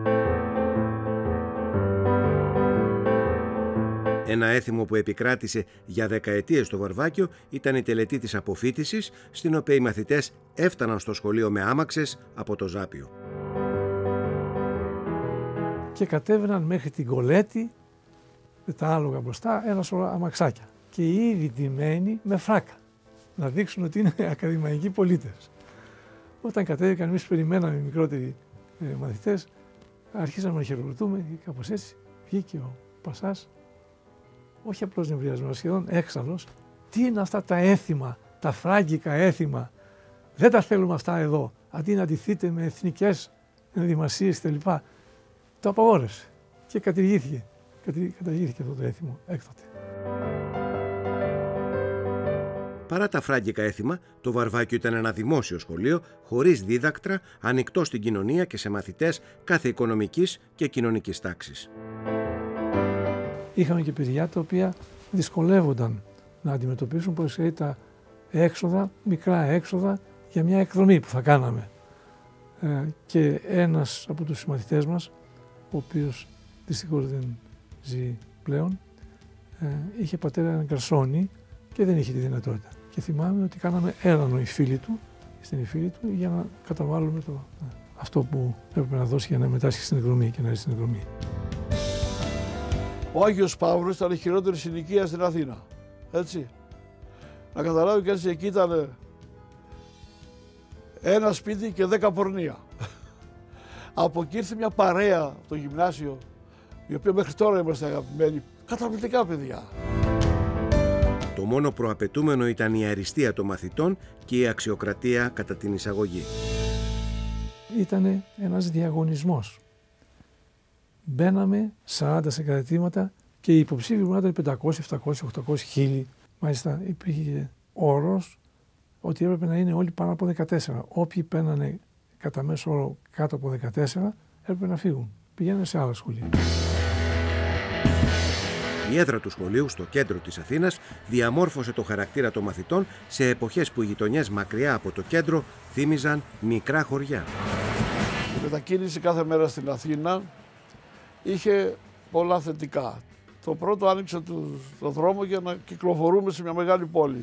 Ένα έθιμο που επικράτησε για δεκαετίες στο Βαρβάκιο ήταν η τελετή της αποφοίτησης, στην οποία οι μαθητές έφταναν στο σχολείο με άμαξες από το Ζάπιο. Και κατέβαιναν μέχρι την Κολέτη, με τα άλογα μπροστά, ένα σωρό αμαξάκια. Και ήδη ντυμένοι με φράκα, να δείξουν ότι είναι ακαδημαϊκοί πολίτες. Όταν κατέβηκαν, εμείς περιμέναμε οι μικρότεροι ε, μαθητές, αρχίσαμε να χειροκροτούμε και κάπως έτσι βγήκε ο Πασάς, όχι απλώς νευριασμένος, σχεδόν έξαλλος. Τι είναι αυτά τα έθιμα, τα φράγκικα έθιμα, δεν τα θέλουμε αυτά εδώ, αντί να αντιθείτε με εθνικές ενδυμασίες κτλ. Το απαγόρευσε και κατηργήθηκε, κατηργήθηκε αυτό το έθιμο έκτοτε. Παρά τα φράγκικα έθιμα, το Βαρβάκιο ήταν ένα δημόσιο σχολείο, χωρίς δίδακτρα, ανοιχτό στην κοινωνία και σε μαθητές κάθε οικονομικής και κοινωνικής τάξης. Είχαμε και παιδιά τα οποία δυσκολεύονταν να αντιμετωπίσουν πως τα έξοδα, μικρά έξοδα για μια εκδρομή που θα κάναμε. Ε, και ένας από τους συμμαθητές μας, ο οποίος δυστυχώς δεν ζει πλέον, ε, είχε πατέρα έναν γκαρσόνι και δεν είχε τη δυνατότητα. Και θυμάμαι ότι κάναμε έρανο οι φίλοι του, στην φίλη του, για να καταβάλουμε το, ε, αυτό που έπρεπε να δώσει για να μετάσχει στην εκδρομή και να έρθει στην εκδρομή. Ο Άγιος Παύλος ήταν η χειρότερη συνοικία στην Αθήνα. Έτσι. Να καταλάβει και έτσι εκεί ήταν ένα σπίτι και δέκα πορνεία. Από εκεί ήρθε μια παρέα από το γυμνάσιο, η οποία μέχρι τώρα είμαστε αγαπημένοι. Καταπληκτικά παιδιά. Το μόνο προαπαιτούμενο ήταν η αριστεία των μαθητών και η αξιοκρατία κατά την εισαγωγή. Ήτανε ένας διαγωνισμός. Μπαίναμε σαράντα συγκρατήματα και οι υποψήφοι μπορούν να ήταν πεντακόσιοι, επτακόσιοι, οχτακόσιοι, χίλιοι. Μάλιστα υπήρχε όρος ότι έπρεπε να είναι όλοι πάνω από δεκατέσσερα. Όποιοι παίρνανε κατά μέσο όρο κάτω από δεκατέσσερα έπρεπε να φύγουν. Πηγαίνανε σε άλλα σχολεία. Η έδρα του σχολείου στο κέντρο της Αθήνας διαμόρφωσε το χαρακτήρα των μαθητών σε εποχές που οι γειτονιές μακριά από το κέντρο θύμιζαν μικρά χωριά. Η μετακίνηση κάθε μέρα στην Αθήνα είχε πολλά θετικά. Το πρώτο άνοιξε το δρόμο για να κυκλοφορούμε σε μια μεγάλη πόλη.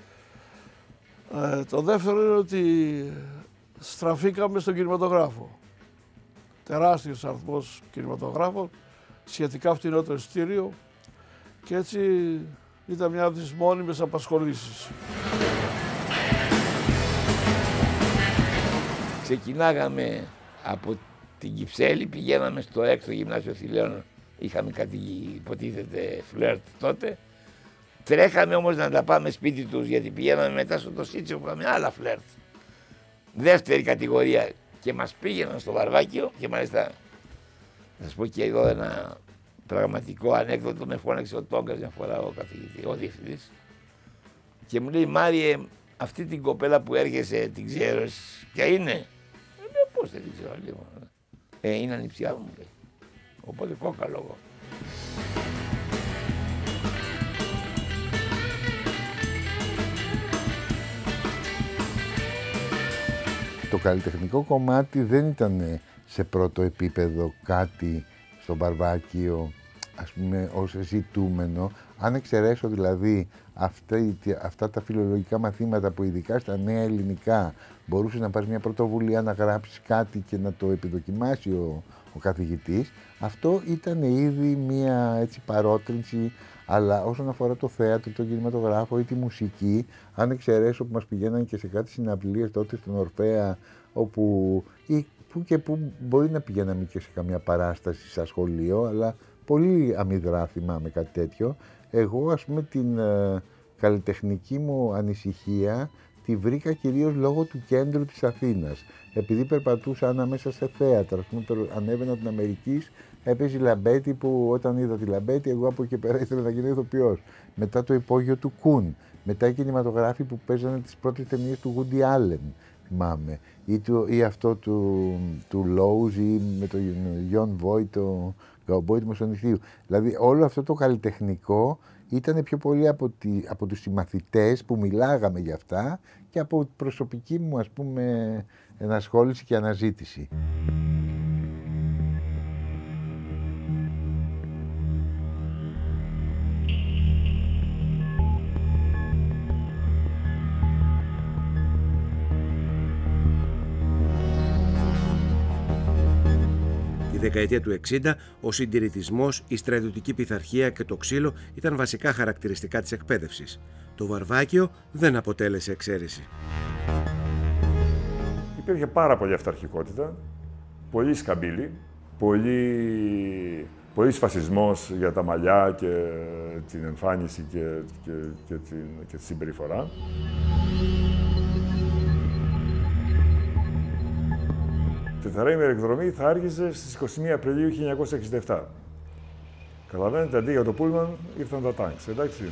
Ε, το δεύτερο είναι ότι στραφήκαμε στον κινηματογράφο. Τεράστιος αριθμός κινηματογράφων, σχετικά φτηνό το εισιτήριο και έτσι ήταν μια από τις μόνιμες απασχολήσεις. Ξεκινάγαμε από την Κυψέλη, πηγαίναμε στο έξω γυμνάσιο Θηλαίων, είχαμε κάτι υποτίθεται φλερτ τότε. Τρέχαμε όμως να τα πάμε σπίτι τους, γιατί πηγαίναμε μετά στο το Σίτσιο που είχαμε άλλα φλερτ. Δεύτερη κατηγορία και μας πήγαιναν στο Βαρβάκιο και μάλιστα θα σας πω και εδώ ένα πραγματικό ανέκδοτο, με φώναξε ο Τόγκας μια φορά ο καθηγητής, ο διευθυντής, και μου λέει, Μάριε, αυτή την κοπέλα που έρχεσαι την ξέρεις, ποια είναι? Ε, λέω, πώς δεν την ξέρω λίγο. Ε, είναι ανιψιά μου, λέει. Οπότε κόκαλο εγώ. Το καλλιτεχνικό κομμάτι δεν ήταν σε πρώτο επίπεδο κάτι στο Βαρβάκιο, ας πούμε, ως ζητούμενο. Αν εξαιρέσω δηλαδή αυτά, αυτά τα φιλολογικά μαθήματα που ειδικά στα νέα ελληνικά μπορούσε να πάρει μια πρωτοβουλία να γράψει κάτι και να το επιδοκιμάσει ο, ο καθηγητής, αυτό ήταν ήδη μια έτσι παρότρινση. Αλλά όσον αφορά το θέατρο, τον κινηματογράφο ή τη μουσική, αν εξαιρέσω που μας πηγαίναν και σε κάτι συναυλίες τότε στον Ορφέα, όπου ή που και που μπορεί να πηγαίναμε και σε καμιά παράσταση στα σχολείο, αλλά πολύ αμυδρά θυμάμαι κάτι τέτοιο. Εγώ, ας πούμε, την ε, καλλιτεχνική μου ανησυχία τη βρήκα κυρίως λόγω του κέντρου της Αθήνας. Επειδή περπατούσα ανάμεσα σε θέατρα, ας πούμε, ανέβαινα την Αμερικής, έπαιζε η Λαμπέτη, που όταν είδα τη Λαμπέτη, εγώ από εκεί πέρα ήθελα να γίνω ηθοποιός. Μετά το υπόγειο του Κουν, μετά οι κινηματογράφοι που παίζανε τις πρώτες ταινίες του Woody Allen, θυμάμαι, ή, του, ή αυτό του, του Lowe's ή με τον John Voight, το Καουμπόι του Μεσονυχτίου. Δηλαδή όλο αυτό το καλλιτεχνικό ήταν πιο πολύ από, τη, από τους συμμαθητές που μιλάγαμε για αυτά και από προσωπική μου, ας πούμε, ενασχόληση και αναζήτηση. Τη δεκαετία του εξήντα, ο συντηρητισμός, η στρατιωτική πειθαρχία και το ξύλο ήταν βασικά χαρακτηριστικά της εκπαίδευσης. Το Βαρβάκιο δεν αποτέλεσε εξαίρεση. Υπήρχε πάρα πολλή αυταρχικότητα, πολύ σκαμπίλη, πολύ, πολύς φασισμός για τα μαλλιά και την εμφάνιση και, και, και, την, και τη συμπεριφορά. Η τετραήμερη εκδρομή θα άρχισε στις είκοσι μία Απριλίου χίλια εννιακόσια εξήντα επτά. Καταλαβαίνετε, αντί για το πούλμαν ήρθαν τα τάγκς, εντάξει.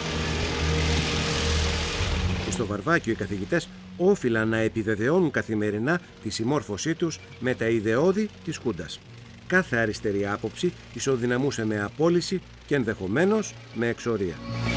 Και στο Βαρβάκιο οι καθηγητές όφυλαν να επιβεβαιώνουν καθημερινά τη συμμόρφωσή τους με τα ιδεώδη της Χούντας. Κάθε αριστερή άποψη ισοδυναμούσε με απόλυση και ενδεχομένως με εξορία.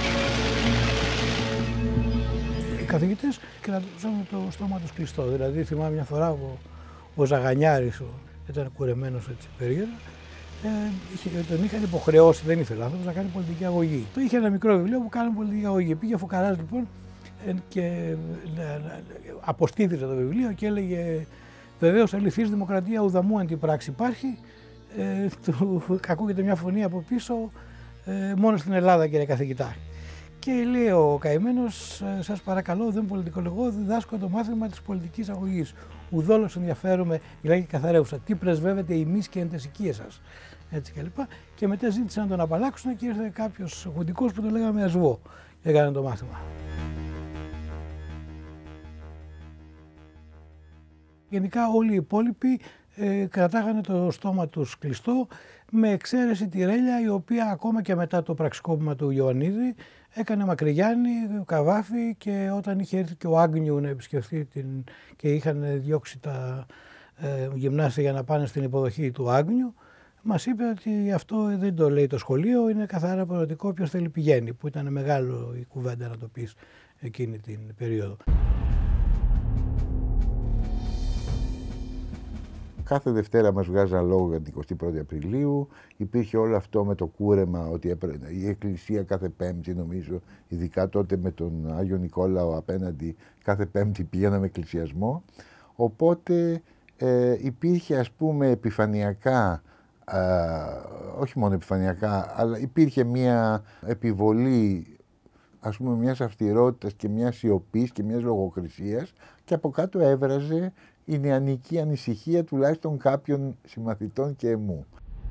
Οι καθηγητές κρατούσαν το στόμα τους κλειστό. Δηλαδή θυμάμαι μια φορά ο, ο Ζαγανιάρης, ο, ήταν κουρεμένος έτσι περίεργα, ε, είχε, τον είχαν υποχρεώσει, δεν ήθελε άνθρωπος, να κάνει πολιτική αγωγή. Το είχε ένα μικρό βιβλίο που κάνανε πολιτική αγωγή. Πήγε ο Φουκαράς λοιπόν ε, και ε, αποστήθησε το βιβλίο και έλεγε βεβαίως αληθής δημοκρατία ουδαμού αντιπράξη υπάρχει. Ε, του ακούγεται μια φωνή από πίσω, ε, μόνο στην Ελλάδα κύριε καθηγητά. Και λέει ο καημένος, σας παρακαλώ, δεν πολιτικολογώ, διδάσκω το μάθημα της πολιτικής αγωγής. Ουδόλως ενδιαφέρομαι, μιλάει και καθαρέουσα, τι πρεσβεύετε εμείς και εν τες οικίες σας. Έτσι και λοιπά. Και μετά ζήτησαν να τον απαλλάξουν και ήρθε κάποιος χουντικός που το λέγαμε Ασβό και έκανε το μάθημα. Γενικά όλοι οι υπόλοιποι ε, κρατάγανε το στόμα τους κλειστό, με εξαίρεση τη Ρέλια, η οποία ακόμα και μετά το πραξικόπημα του Ιωαννίδη έκανε Μακρυγιάννη, Καβάφη, και όταν είχε έρθει και ο Άγνιου να επισκεφθεί την, και είχαν διώξει τα ε, γυμνάσια για να πάνε στην υποδοχή του Άγνιου, μας είπε ότι αυτό δεν το λέει το σχολείο, είναι καθαρά προοδευτικό, όποιος θέλει πηγαίνει, που ήταν μεγάλο η κουβέντα να το πεις εκείνη την περίοδο. Κάθε Δευτέρα μας βγάζαν λόγο για την εικοστή πρώτη Απριλίου. Υπήρχε όλο αυτό με το κούρεμα, ότι η Εκκλησία κάθε Πέμπτη, νομίζω, ειδικά τότε με τον Άγιο Νικόλαο απέναντι, κάθε Πέμπτη πηγαίναμε εκκλησιασμό. Οπότε ε, υπήρχε, ας πούμε, επιφανειακά, ε, όχι μόνο επιφανειακά, αλλά υπήρχε μια επιβολή, ας πούμε, μιας αυστηρότητας και μιας σιωπής και μιας λογοκρισίας, και από κάτω έβραζε η νεανική ανησυχία τουλάχιστον κάποιων συμμαθητών και εμού.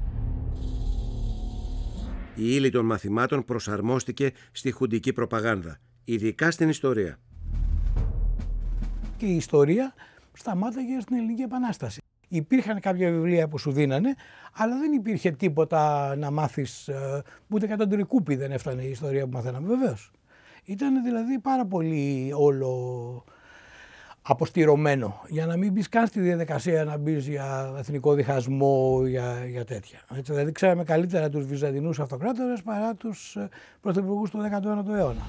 Η ύλη των μαθημάτων προσαρμόστηκε στη χουντική προπαγάνδα, ειδικά στην ιστορία. Και η ιστορία σταμάταγε στην Ελληνική Επανάσταση. Υπήρχαν κάποια βιβλία που σου δίνανε, αλλά δεν υπήρχε τίποτα να μάθεις, ούτε κατά τον Τρικούπη δεν έφτανε η ιστορία που μαθαίναμε, βεβαίως. Ήταν δηλαδή πάρα πολύ όλο αποστηρωμένο, για να μην μπεις καν στη διαδικασία να μπεις για εθνικό διχασμό, για, για τέτοια. Έτσι, δηλαδή ξέραμε καλύτερα τους Βυζαντινούς αυτοκράτορες παρά τους πρωθυπουργούς του δέκατου ένατου αιώνα.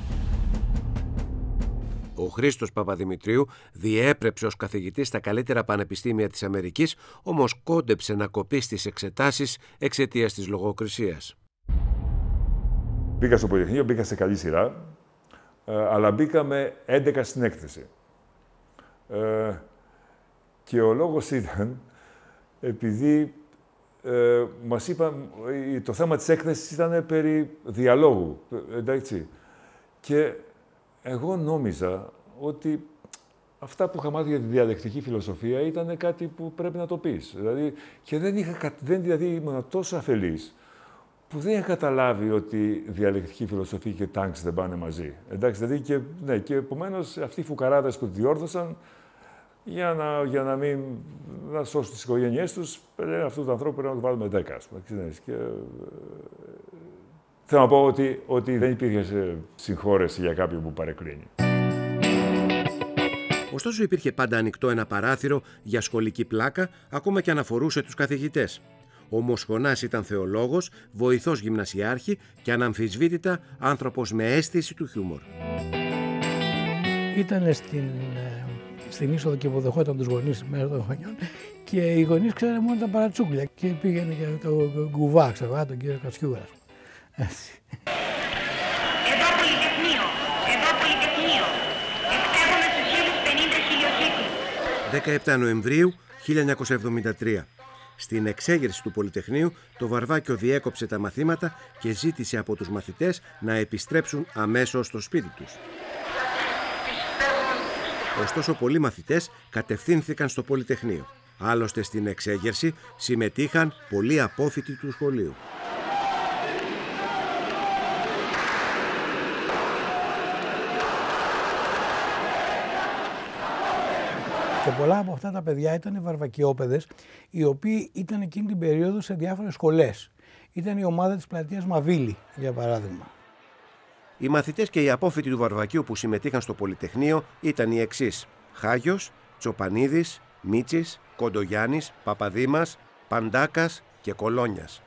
Ο Χρήστος Παπαδημητρίου διέπρεψε ως καθηγητής στα καλύτερα πανεπιστήμια της Αμερικής, όμως κόντεψε να κοπεί στις εξετάσεις εξαιτίας της λογοκρισίας. Μπήκα στο Πολυτεχνείο, μπήκα σε καλή σειρά, αλλά μπήκα με έντεκα στην έκθεση. Ε, και ο λόγος ήταν επειδή ε, μας είπαν, το θέμα της έκθεσης ήταν περί διαλόγου, εντάξει. Και εγώ νόμιζα ότι αυτά που είχα μάθει για τη διαλεκτική φιλοσοφία ήταν κάτι που πρέπει να το πεις. Δηλαδή, και δεν είχα, δεν, δηλαδή ήμουν τόσο αφελής που δεν είχα καταλάβει ότι διαλεκτική φιλοσοφία και τάγκς δεν πάνε μαζί. Εντάξει, δηλαδή και, ναι, και επομένως αυτοί οι φουκαράδες που διόρθωσαν για να, για να μην να σώσουν τις οικογένειές τους, λένε αυτού του ανθρώπου πρέπει να το βάλουμε δέκα, ας πούμε. Και, ε, θέλω να πω ότι, ότι δεν υπήρχε συγχώρεση για κάποιον που παρεκκλίνει. Ωστόσο υπήρχε πάντα ανοιχτό ένα παράθυρο για σχολική πλάκα, ακόμα και αν αφορούσε τους καθηγητές. Ο Μοσχονάς ήταν θεολόγος, βοηθός γυμνασιάρχη και αναμφισβήτητα άνθρωπος με αίσθηση του χιούμορ. Ήταν στην, στην είσοδο και υποδεχόταν τους γονείς μέσα των γονιών και οι γονείς ξέρανε μόνο τα παρατσούκλια και πήγαινε για το γκουβά, ξέρω, τον κύριο Κατσιούρα. Έτσι. Εδώ Πολυτεχνείο, εδώ Πολυτεχνείο, εκτεύομαι στους χίλιους πενήντα χιλιοσύγκρους. δεκαεπτά Νοεμβρίου χίλια εννιακόσια εβδομήντα τρία. Στην εξέγερση του Πολυτεχνείου, το Βαρβάκιο διέκοψε τα μαθήματα και ζήτησε από τους μαθητές να επιστρέψουν αμέσως στο σπίτι τους. Ωστόσο, πολλοί μαθητές κατευθύνθηκαν στο Πολυτεχνείο. Άλλωστε, στην εξέγερση συμμετείχαν πολλοί απόφοιτοι του σχολείου. Και πολλά από αυτά τα παιδιά ήταν βαρβακιόπαιδες, οι οποίοι ήταν εκείνη την περίοδο σε διάφορες σχολές. Ήταν η ομάδα της πλατείας Μαβίλη, για παράδειγμα. Οι μαθητές και οι απόφοιτοι του Βαρβακίου που συμμετείχαν στο Πολυτεχνείο ήταν οι εξής: Χάγιος, Τσοπανίδης, Μίτσης, Κοντογιάννης, Παπαδήμας, Παντάκας και Κολόνιας.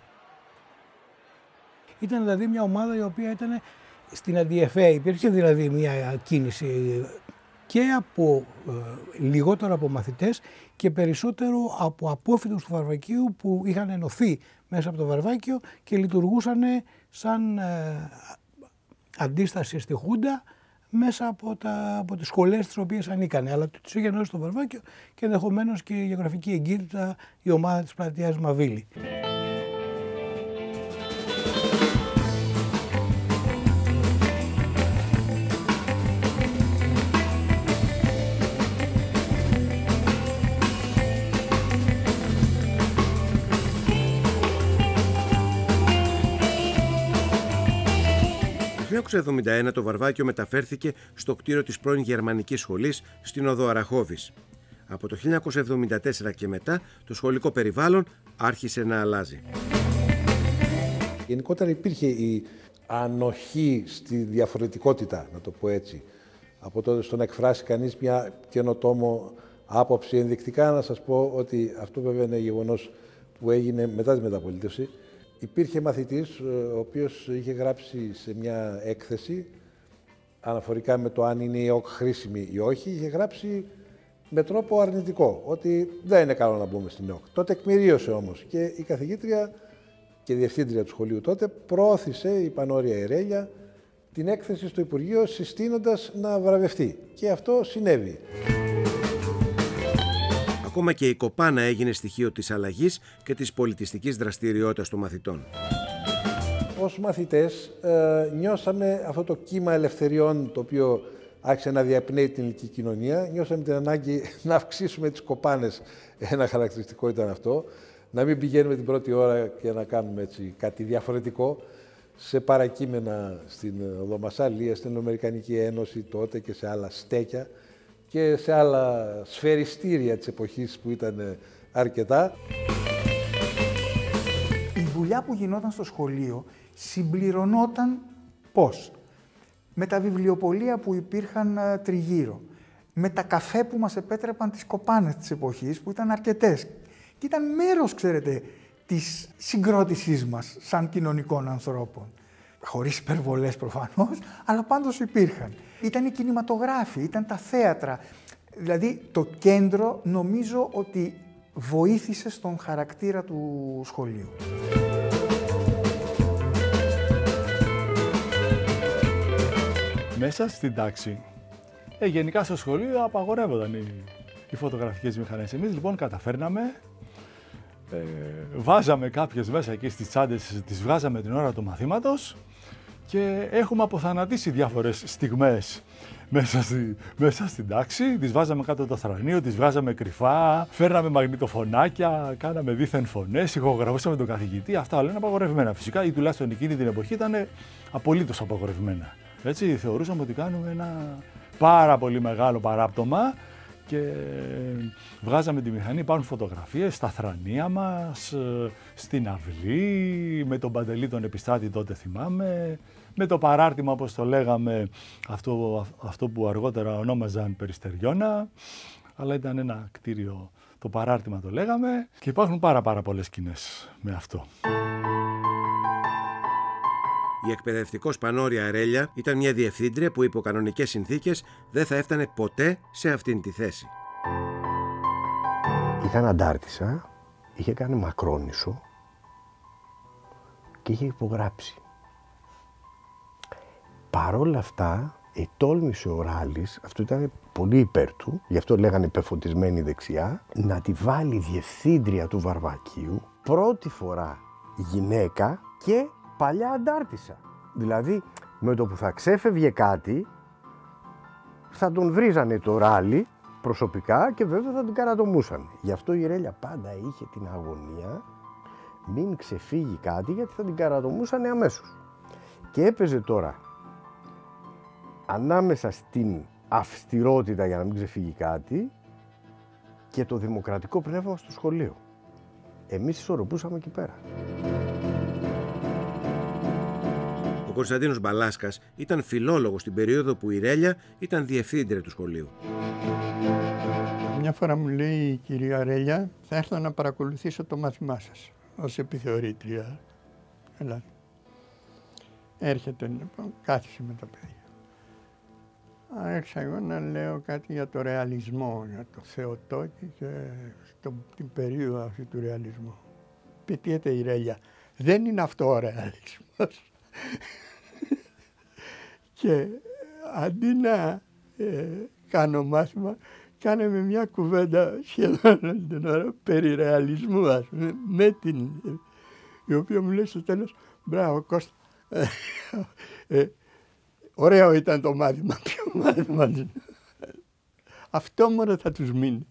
Ήταν δηλαδή μια ομάδα η οποία ήταν στην αντιεφέ. Υπήρχε δηλαδή μια κίνηση και από ε, λιγότερο από μαθητές και περισσότερο από απόφοιτους του Βαρβακίου που είχαν ενωθεί μέσα από το Βαρβάκιο και λειτουργούσαν σαν ε, αντίσταση στη Χούντα μέσα από, τα, από τις σχολές τις οποίες ανήκανε. Αλλά τους είχε ενώσει το Βαρβάκιο και ενδεχομένως και η γεωγραφική εγκύτητα η ομάδα της πλατείας Μαβίλη. Το χίλια εννιακόσια εβδομήντα ένα το Βαρβάκιο μεταφέρθηκε στο κτίριο της πρώην Γερμανικής Σχολής στην οδό Αραχώβης. Από το χίλια εννιακόσια εβδομήντα τέσσερα και μετά το σχολικό περιβάλλον άρχισε να αλλάζει. Γενικότερα υπήρχε η ανοχή στη διαφορετικότητα, να το πω έτσι. Από τότε στο να εκφράσει κανείς μια καινοτόμο άποψη. Ενδεικτικά να σας πω ότι αυτό βέβαια είναι γεγονός που έγινε μετά τη μεταπολίτευση. Υπήρχε μαθητής, ο οποίος είχε γράψει σε μια έκθεση, αναφορικά με το αν είναι η ΕΟΚ χρήσιμη ή όχι, είχε γράψει με τρόπο αρνητικό, ότι δεν είναι καλό να μπούμε στην ΕΟΚ. Το τεκμηρίωσε όμως και η καθηγήτρια και διευθύντρια του σχολείου τότε προώθησε, η Πανόρια Ερέλια, την έκθεση στο Υπουργείο συστήνοντας να βραβευτεί. Και αυτό συνέβη. Ακόμα και η Κοπάνα έγινε στοιχείο της αλλαγής και της πολιτιστικής δραστηριότητας των μαθητών. Ως μαθητές ε, νιώσαμε αυτό το κύμα ελευθεριών το οποίο άρχισε να διαπνέει την ελληνική κοινωνία. Νιώσαμε την ανάγκη να αυξήσουμε τις κοπάνες. Ένα χαρακτηριστικό ήταν αυτό. Να μην πηγαίνουμε την πρώτη ώρα και να κάνουμε έτσι κάτι διαφορετικό. Σε παρακείμενα στην οδό Μασσαλία, στην Αμερικανική Ένωση τότε και σε άλλα στέκια και σε άλλα σφαιριστήρια της εποχής που ήταν αρκετά. Η δουλειά που γινόταν στο σχολείο συμπληρωνόταν πώς? Με τα βιβλιοπωλεία που υπήρχαν τριγύρω, με τα καφέ που μας επέτρεπαν τις κοπάνες της εποχής, που ήταν αρκετές. Και ήταν μέρος, ξέρετε, της συγκρότησής μας σαν κοινωνικών ανθρώπων. Χωρίς υπερβολές προφανώς, αλλά πάντως υπήρχαν. Ήταν οι κινηματογράφοι, ήταν τα θέατρα. Δηλαδή το κέντρο νομίζω ότι βοήθησε στον χαρακτήρα του σχολείου. Μέσα στην τάξη, ε, γενικά στο σχολείο απαγορεύονταν οι, οι φωτογραφικές μηχανές. Εμείς λοιπόν καταφέρναμε, ε, βάζαμε κάποιες μέσα εκεί στις τσάντες, τις βγάζαμε την ώρα του μαθήματος και έχουμε αποθανατήσει διάφορες στιγμές μέσα, στη, μέσα στην τάξη. Τις βάζαμε κάτω το θρανείο, τις βγάζαμε κρυφά, φέρναμε μαγνητοφωνάκια, κάναμε δίθεν φωνές, ηχογραφούσαμε τον καθηγητή. Αυτά όλα είναι απαγορευμένα φυσικά, ή τουλάχιστον εκείνη την εποχή ήταν απολύτως απαγορευμένα. Έτσι, θεωρούσαμε ότι κάνουμε ένα πάρα πολύ μεγάλο παράπτωμα και βγάζαμε τη μηχανή, υπάρχουν φωτογραφίες στα θρανία μας, στην αυλή, με τον Παντελή τον Επιστάτη τότε θυμάμαι, με το παράρτημα όπως το λέγαμε, αυτό, αυτό που αργότερα ονόμαζαν Περιστεριώνα, αλλά ήταν ένα κτίριο, το παράρτημα το λέγαμε, και υπάρχουν πάρα πάρα πολλές σκηνές με αυτό. Η εκπαιδευτικός Πανώρια Αρέλια ήταν μια διευθύντρια που υπό κανονικές συνθήκες δεν θα έφτανε ποτέ σε αυτήν τη θέση. Ήταν αντάρτισσα, είχε κάνει μακρόνισο και είχε υπογράψει. Παρόλα αυτά, ετόλμησε ο Ράλης, αυτό ήταν πολύ υπέρ του, γι' αυτό λέγανε πεφωτισμένη δεξιά, να τη βάλει διευθύντρια του Βαρβακίου, πρώτη φορά γυναίκα και παλιά αντάρτισσα. Δηλαδή, με το που θα ξέφευγε κάτι, θα τον βρίζανε το Ράλι προσωπικά και βέβαια θα την καρατομούσαν. Γι' αυτό η Ρέλια πάντα είχε την αγωνία μην ξεφύγει κάτι, γιατί θα την καρατομούσανε αμέσως. Και έπαιζε τώρα ανάμεσα στην αυστηρότητα για να μην ξεφύγει κάτι και το δημοκρατικό πνεύμα στο σχολείο. Εμείς ισορροπούσαμε εκεί πέρα. Ο Κωνσταντίνος Μπαλάσκας ήταν φιλόλογος την περίοδο που η Ρέλια ήταν διευθύντρια του σχολείου. Μια φορά μου λέει η κυρία Ρέλια, θα έρθω να παρακολουθήσω το μάθημά σας ως επιθεωρήτρια. Έλα. Έρχεται λοιπόν, κάθισε με τα παιδιά. Άρχισα εγώ να λέω κάτι για το ρεαλισμό, για το Θεοτόκι και στο, την περίοδο αυτή του ρεαλισμού. Πετύεται η Ρέλια. Δεν είναι αυτό ο ρεαλισμός. Και αντί να ε, κάνω μάθημα, κάναμε μια κουβέντα σχεδόν την ώρα περί ρεαλισμού, ας πούμε, με την, η οποία μου λέει στο τέλος, μπράβο Κώστα, ε, ε, ωραίο ήταν το μάθημα, ποιο μάθημα. Αυτό μόνο θα τους μείνει.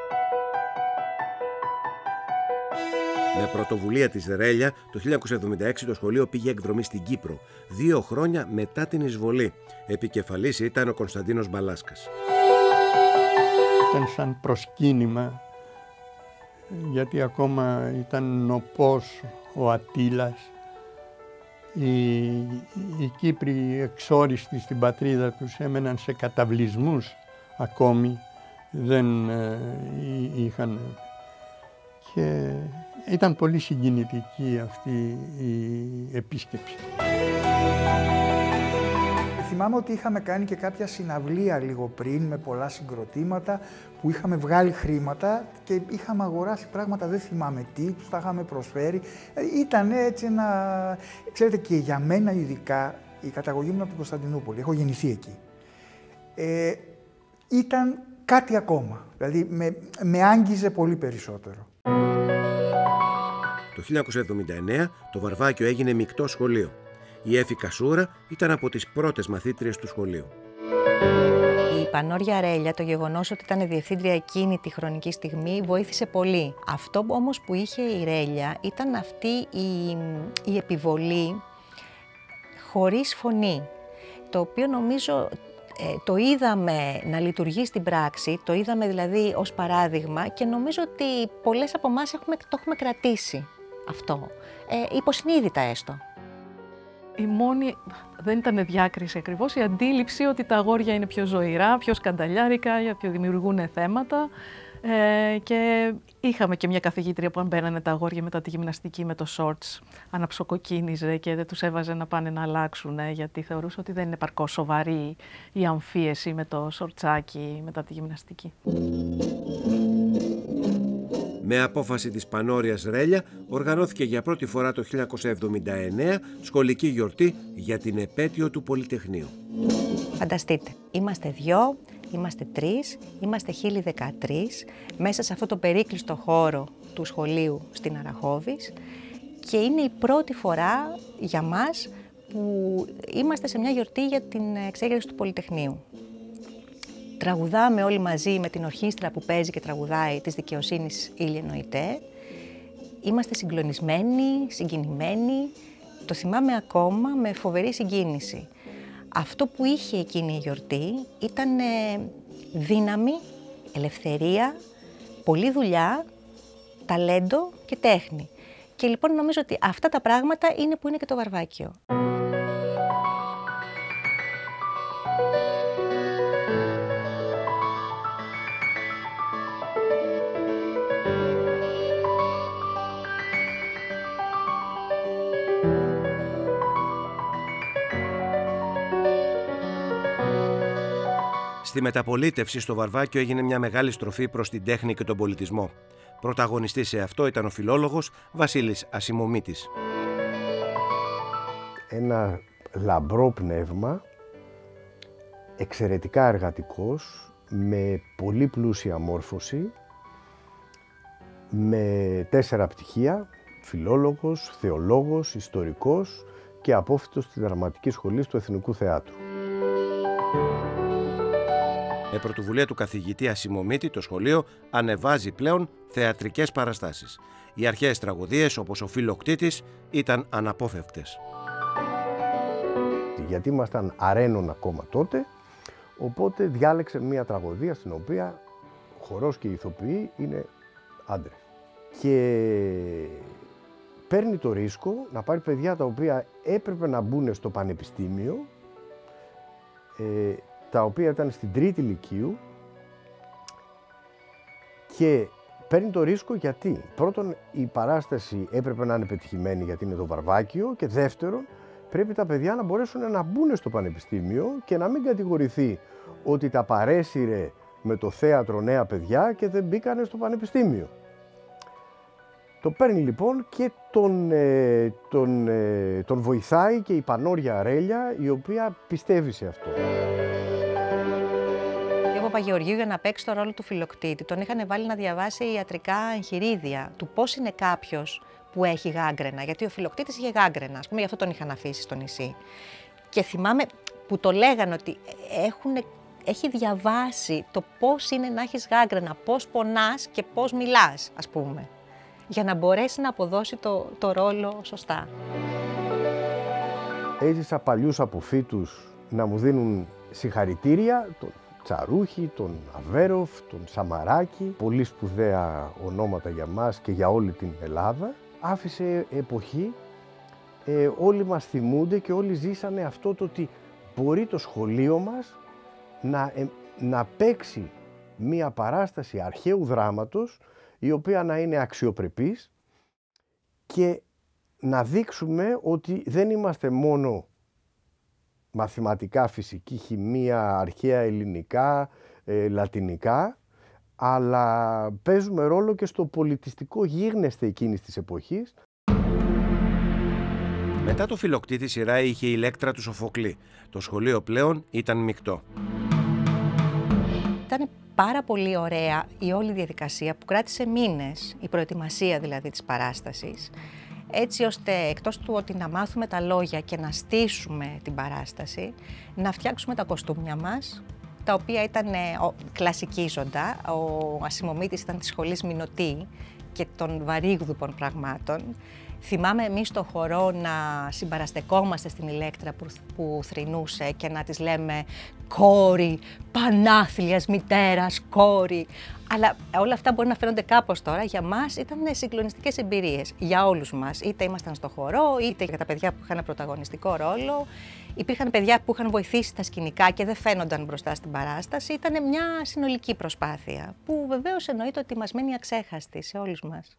Με πρωτοβουλία της Ρέλια, το χίλια εννιακόσια εβδομήντα έξι το σχολείο πήγε εκδρομή στην Κύπρο, δύο χρόνια μετά την εισβολή. Επικεφαλής ήταν ο Κωνσταντίνος Μπαλάσκας. Ήταν σαν προσκύνημα, γιατί ακόμα ήταν νοπός ο Ατήλας. Οι, οι Κύπροι εξόριστοι στην πατρίδα τους έμεναν σε καταβλισμούς ακόμη, δεν ε, είχαν... Και ήταν πολύ συγκινητική αυτή η επίσκεψη. Θυμάμαι ότι είχαμε κάνει και κάποια συναυλία λίγο πριν με πολλά συγκροτήματα που είχαμε βγάλει χρήματα και είχαμε αγοράσει πράγματα, δεν θυμάμαι τι, τους τα είχαμε προσφέρει. Ήταν έτσι ένα... Ξέρετε, και για μένα ειδικά, η καταγωγή μου είναι από την Κωνσταντινούπολη, έχω γεννηθεί εκεί. Ε, ήταν κάτι ακόμα, δηλαδή με, με άγγιζε πολύ περισσότερο. Το χίλια εννιακόσια εβδομήντα εννέα το Βαρβάκιο έγινε μεικτό σχολείο. Η Έφη Κασούρα ήταν από τις πρώτες μαθήτριες του σχολείου. Η Πανώρια Αρέλια, το γεγονός ότι ήταν διευθύντρια εκείνη τη χρονική στιγμή, βοήθησε πολύ. Αυτό όμως που είχε η Ρέλια ήταν αυτή η, η επιβολή χωρίς φωνή, το οποίο νομίζω Ε, το είδαμε να λειτουργεί στην πράξη, το είδαμε δηλαδή ως παράδειγμα και νομίζω ότι πολλές από εμάς έχουμε, το έχουμε κρατήσει αυτό, ε, υποσυνείδητα έστω. Η μόνη, δεν ήταν διάκριση ακριβώς, η αντίληψη ότι τα αγόρια είναι πιο ζωηρά, πιο σκανταλιάρικα, πιο δημιουργούν θέματα. Ε, και είχαμε και μια καθηγήτρια που αν μπαίνανε τα αγόρια μετά τη γυμναστική με το shorts, αναψοκοκκίνιζε και δεν τους έβαζε να πάνε να αλλάξουν, γιατί θεωρούσε ότι δεν είναι επαρκώς σοβαρή η αμφίεση με το σορτσάκι μετά τη γυμναστική. Με απόφαση της Πανόριας Ρέλια οργανώθηκε για πρώτη φορά το χίλια εννιακόσια εβδομήντα εννέα σχολική γιορτή για την επέτειο του Πολυτεχνείου. Φανταστείτε, είμαστε δυο, είμαστε τρεις, είμαστε χίλιοι δεκατρείς, μέσα σε αυτό το περίκλειστο χώρο του σχολείου στην Αραχώβης και είναι η πρώτη φορά για μας που είμαστε σε μια γιορτή για την εξέγερση του Πολυτεχνείου. Τραγουδάμε όλοι μαζί με την ορχήστρα που παίζει και τραγουδάει της Δικαιοσύνης Ήλιε Νοητέ. Είμαστε συγκλονισμένοι, συγκινημένοι. Το θυμάμαι ακόμα με φοβερή συγκίνηση. Αυτό που είχε εκείνη η γιορτή ήταν δύναμη, ελευθερία, πολλή δουλειά, ταλέντο και τέχνη. Και λοιπόν νομίζω ότι αυτά τα πράγματα είναι που είναι και το Βαρβάκιο. Στη μεταπολίτευση στο Βαρβάκιο έγινε μια μεγάλη στροφή προς την τέχνη και τον πολιτισμό. Πρωταγωνιστής σε αυτό ήταν ο φιλόλογος Βασίλης Ασημομήτης. Ένα λαμπρό πνεύμα, εξαιρετικά εργατικός, με πολύ πλούσια μόρφωση, με τέσσερα πτυχία, φιλόλογος, θεολόγος, ιστορικός και απόφοιτος της Δραματικής Σχολής του Εθνικού Θεάτρου. Με πρωτοβουλία του καθηγητή Ασημομήτη, το σχολείο ανεβάζει πλέον θεατρικές παραστάσεις. Οι αρχαίες τραγωδίες, όπως ο Φιλοκτήτης, ήταν αναπόφευκτες. Γιατί ήμασταν αρένων ακόμα τότε, οπότε διάλεξε μια τραγωδία στην οποία ο χορός και οι ηθοποιοί είναι άντρες. Και παίρνει το ρίσκο να πάρει παιδιά τα οποία έπρεπε να μπουν στο πανεπιστήμιο, ε, τα οποία ήταν στην τρίτη λυκείου και παίρνει το ρίσκο γιατί πρώτον η παράσταση έπρεπε να είναι πετυχημένη γιατί είναι το Βαρβάκιο και δεύτερον πρέπει τα παιδιά να μπορέσουν να μπουν στο πανεπιστήμιο και να μην κατηγορηθεί ότι τα παρέσυρε με το θέατρο νέα παιδιά και δεν μπήκανε στο πανεπιστήμιο. Το παίρνει λοιπόν και τον, ε, τον, ε, τον βοηθάει και η Πανόρια Ρέλια η οποία πιστεύει σε αυτό. Ο Παπαγεωργίου για να παίξει το ρόλο του Φιλοκτήτη τον είχαν βάλει να διαβάσει ιατρικά εγχειρίδια του πώς είναι κάποιος που έχει γάγκρενα, γιατί ο Φιλοκτήτης είχε γάγκρενα, ας πούμε, γι' αυτό τον είχαν αφήσει στο νησί. Και θυμάμαι που το λέγανε ότι έχουν, έχει διαβάσει το πώς είναι να έχεις γάγκρενα, πώς πονάς και πώς μιλάς, ας πούμε, για να μπορέσει να αποδώσει το, το ρόλο σωστά. Έζησα παλιούς αποφύτους να μου δίνουν συγχαρητήρια, τον Τσαρούχη, τον Αβέροφ, τον Σαμαράκη, πολύ σπουδαία ονόματα για μας και για όλη την Ελλάδα. Άφησε εποχή, ε, όλοι μας θυμούνται και όλοι ζήσανε αυτό το ότι μπορεί το σχολείο μας να, ε, να παίξει μία παράσταση αρχαίου δράματος η οποία να είναι αξιοπρεπής και να δείξουμε ότι δεν είμαστε μόνο μαθηματικά, φυσική, χημεία, αρχαία ελληνικά, ε, λατινικά, αλλά παίζουμε ρόλο και στο πολιτιστικό γίγνεσθε εκείνης της εποχής. Μετά το Φιλοκτήτη σειρά είχε η Ηλέκτρα του Σοφοκλή. Το σχολείο πλέον ήταν μεικτό. Ήταν πάρα πολύ ωραία η όλη διαδικασία που κράτησε μήνες, η προετοιμασία δηλαδή της παράστασης, έτσι ώστε εκτός του ότι να μάθουμε τα λόγια και να στήσουμε την παράσταση, να φτιάξουμε τα κοστούμια μας, τα οποία ήταν κλασικίζοντα. Ο Ασημομήτης ήταν της σχολής Μηνωτή και των βαρύγδουπων πραγμάτων. Θυμάμαι εμείς στο χορό να συμπαραστεκόμαστε στην Ηλέκτρα που, που θρηνούσε και να της λέμε κόρη, πανάθλιας μητέρας, κόρη. Αλλά όλα αυτά μπορεί να φαίνονται κάπως τώρα. Για μας ήταν συγκλονιστικές εμπειρίες. Για όλους μας. Είτε ήμασταν στο χορό, είτε για τα παιδιά που είχαν πρωταγωνιστικό ρόλο. Υπήρχαν παιδιά που είχαν βοηθήσει τα σκηνικά και δεν φαίνονταν μπροστά στην παράσταση. Ήταν μια συνολική προσπάθεια που βεβαίως εννοείται ότι μας μένει αξέχαστη σε όλους μας.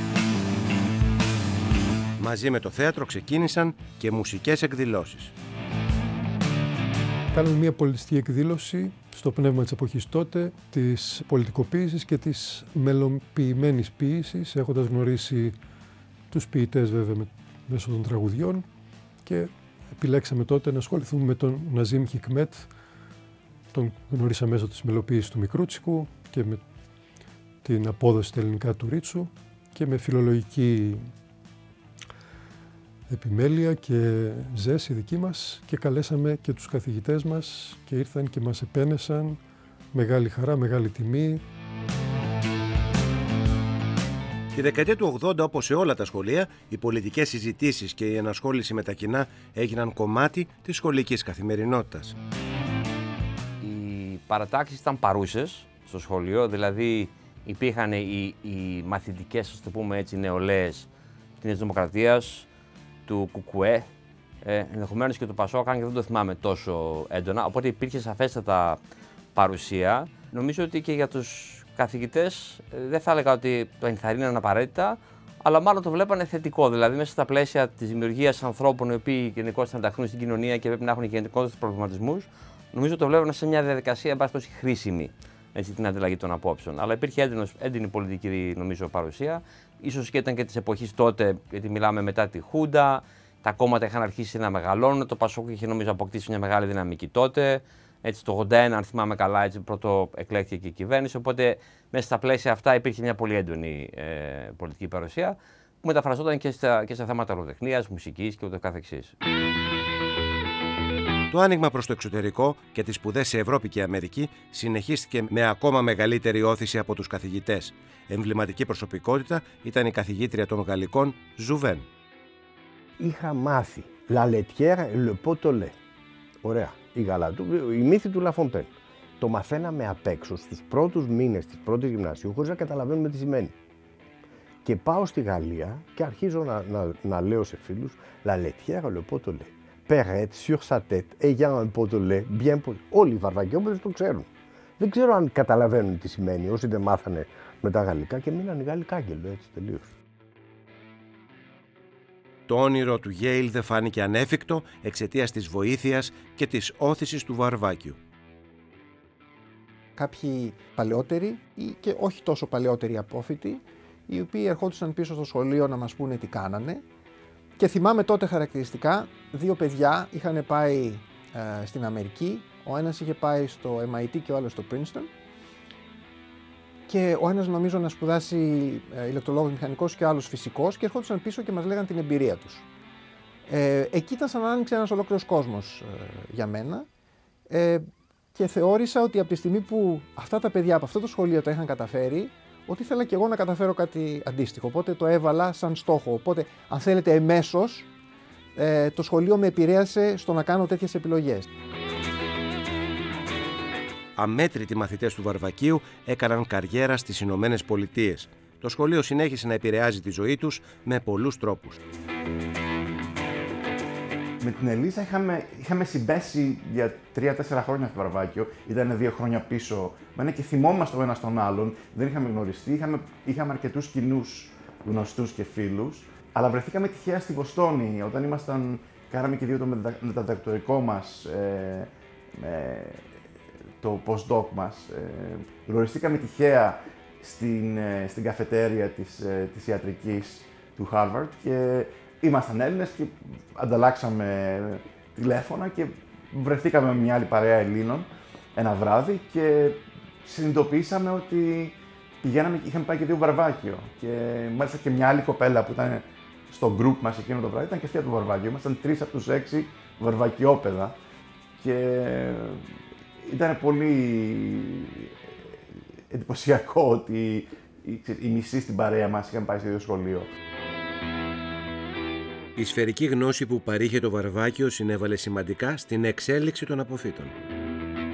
Μαζί με το θέατρο ξεκίνησαν και μουσικές εκδηλώσεις. Κάναμε μια πολιτιστική εκδήλωση στο πνεύμα της εποχής τότε, της πολιτικοποίησης και της μελοποιημένης ποίησης, έχοντας γνωρίσει τους ποιητές βέβαια μέσω των τραγουδιών, και επιλέξαμε τότε να ασχοληθούμε με τον Ναζίμ Χικμέτ, τον γνωρίσα μέσω της μελοποίησης του Μικρούτσικου και με την απόδοση στα ελληνικά του Ρίτσου και με φιλολογική επιμέλεια και ζέση δική μας, και καλέσαμε και τους καθηγητές μας και ήρθαν και μας επένεσαν. Μεγάλη χαρά, μεγάλη τιμή. Τη δεκαετία του ογδόντα, όπως σε όλα τα σχολεία, οι πολιτικές συζητήσεις και η ενασχόληση με τα κοινά έγιναν κομμάτι της σχολικής καθημερινότητας. Οι παρατάξεις ήταν παρούσες στο σχολείο, δηλαδή υπήρχαν οι, οι μαθητικές, ας το πούμε έτσι, νεολαίες της Δημοκρατίας, του Κουκουέ, ε, ενδεχομένως και του Πασόκ, αν και δεν το θυμάμαι τόσο έντονα, οπότε υπήρχε σαφέστατα παρουσία. Νομίζω ότι και για τους καθηγητές ε, δεν θα έλεγα ότι το ενθαρρύναν απαραίτητα, αλλά μάλλον το βλέπανε θετικό, δηλαδή μέσα στα πλαίσια της δημιουργίας ανθρώπων οι οποίοι γενικώς θα ενταχθούν στην κοινωνία και πρέπει να έχουν γενικότερους προβληματισμούς, νομίζω το βλέπανε σε μια διαδικασία εν πάση περιπτώσει χρήσιμη, έτσι, την ανταλλαγή των απόψεων. Αλλά υπήρχε έντονος, έντονη πολιτική, νομίζω, παρουσία. Ίσως και ήταν και της εποχής τότε, γιατί μιλάμε μετά τη Χούντα, τα κόμματα είχαν αρχίσει να μεγαλώνουν, το Πασόκ είχε, νομίζω, αποκτήσει μια μεγάλη δυναμική τότε. Έτσι, το ογδόντα ένα, αν θυμάμαι καλά, έτσι, πρώτο εκλέχθηκε και η κυβέρνηση. Οπότε μέσα στα πλαίσια αυτά υπήρχε μια πολύ έντονη ε, πολιτική παρουσία που μεταφραζόταν και, στα, και σε θέματα λογοτεχνίας, μουσικής και ούτω καθεξής. Το άνοιγμα προς το εξωτερικό και τις σπουδές σε Ευρώπη και Αμερική συνεχίστηκε με ακόμα μεγαλύτερη όθηση από τους καθηγητές. Εμβληματική προσωπικότητα ήταν η καθηγήτρια των Γαλλικών Ζουβέν. Είχα μάθει La Laitière et le pot au lait. Ωραία. Η, γαλατού, η μύθη του Λαφοντέν. Το μαθαίναμε απ' έξω στους πρώτους μήνες της πρώτης γυμνασίου χωρίς να καταλαβαίνουμε τι σημαίνει. Και πάω στη Γαλλία και αρχίζω να, να, να λέω σε φίλους La Laitière et le pot au lait. Perrette sur sa tête, ayant un pot au lait bien pot. Όλοι οι βαρβακιόμπεδες το ξέρουν. Δεν ξέρω αν καταλαβαίνουν τι σημαίνει, όσοι δεν μάθανε με τα γαλλικά και μείναν οι Γάλλοι κάγκελο, έτσι τελείως. Το όνειρο του Γιέιλ δεν φάνηκε ανέφικτο εξαιτίας της βοήθειας και της όθησης του Βαρβάκιου. Κάποιοι παλαιότεροι ή και όχι τόσο παλαιότεροι απόφοιτοι, οι οποίοι ερχόντουσαν πίσω στο σχολείο να μας πούνε τι κάνανε. Και θυμάμαι τότε χαρακτηριστικά, δύο παιδιά είχαν πάει ε, στην Αμερική, ο ένας είχε πάει στο εμ άι τι και ο άλλος στο Princeton, και ο ένας νομίζω να σπουδάσει ε, ηλεκτρολόγος μηχανικός και ο άλλος φυσικός, και ερχόντουσαν πίσω και μας λέγαν την εμπειρία τους. Ε, εκεί ήταν σαν να άνοιξε ένας ολόκληρος κόσμος ε, για μένα, ε, και θεώρησα ότι από τη στιγμή που αυτά τα παιδιά από αυτό το σχολείο τα είχαν καταφέρει, ότι ήθελα και εγώ να καταφέρω κάτι αντίστοιχο, οπότε το έβαλα σαν στόχο. Οπότε, αν θέλετε, εμέσως, ε, το σχολείο με επηρέασε στο να κάνω τέτοιες επιλογές. Αμέτρητοι μαθητές του Βαρβακίου έκαναν καριέρα στις Ηνωμένες Πολιτείες. Το σχολείο συνέχισε να επηρεάζει τη ζωή τους με πολλούς τρόπους. Με την Ελίζα είχαμε, είχαμε συμπέσει για τρία-τέσσερα χρόνια στο Βαρβάκιο. Ήταν δύο χρόνια πίσω. Μένα και θυμόμαστε ο ένας τον άλλον. Δεν είχαμε γνωριστεί. Είχαμε, είχαμε αρκετούς κοινούς γνωστούς και φίλους. Αλλά βρεθήκαμε τυχαία στη Βοστόνη όταν ήμασταν. Κάναμε και δύο το μεταδακτορικό μας, ε, ε, το postdoc μας. Ε, γνωριστήκαμε τυχαία στην, ε, στην καφετέρια της, ε, της ιατρικής του Harvard και ήμασταν Έλληνες και ανταλλάξαμε τηλέφωνα και βρεθήκαμε με μια άλλη παρέα Ελλήνων ένα βράδυ και συνειδητοποιήσαμε ότι πηγαίναμε, είχαμε πάει και δύο Βαρβάκιο και μάλιστα και μια άλλη κοπέλα που ήταν στο group μας εκείνο το βράδυ ήταν και αυτή από το Βαρβάκιο. Ήμασταν τρεις από τους έξι βαρβακιόπαιδα και ήταν πολύ εντυπωσιακό ότι οι μισοί στην παρέα μας είχαν πάει στο ίδιο σχολείο. Η σφαιρική γνώση που παρήχε το Βαρβάκιο συνέβαλε σημαντικά στην εξέλιξη των αποφύτων.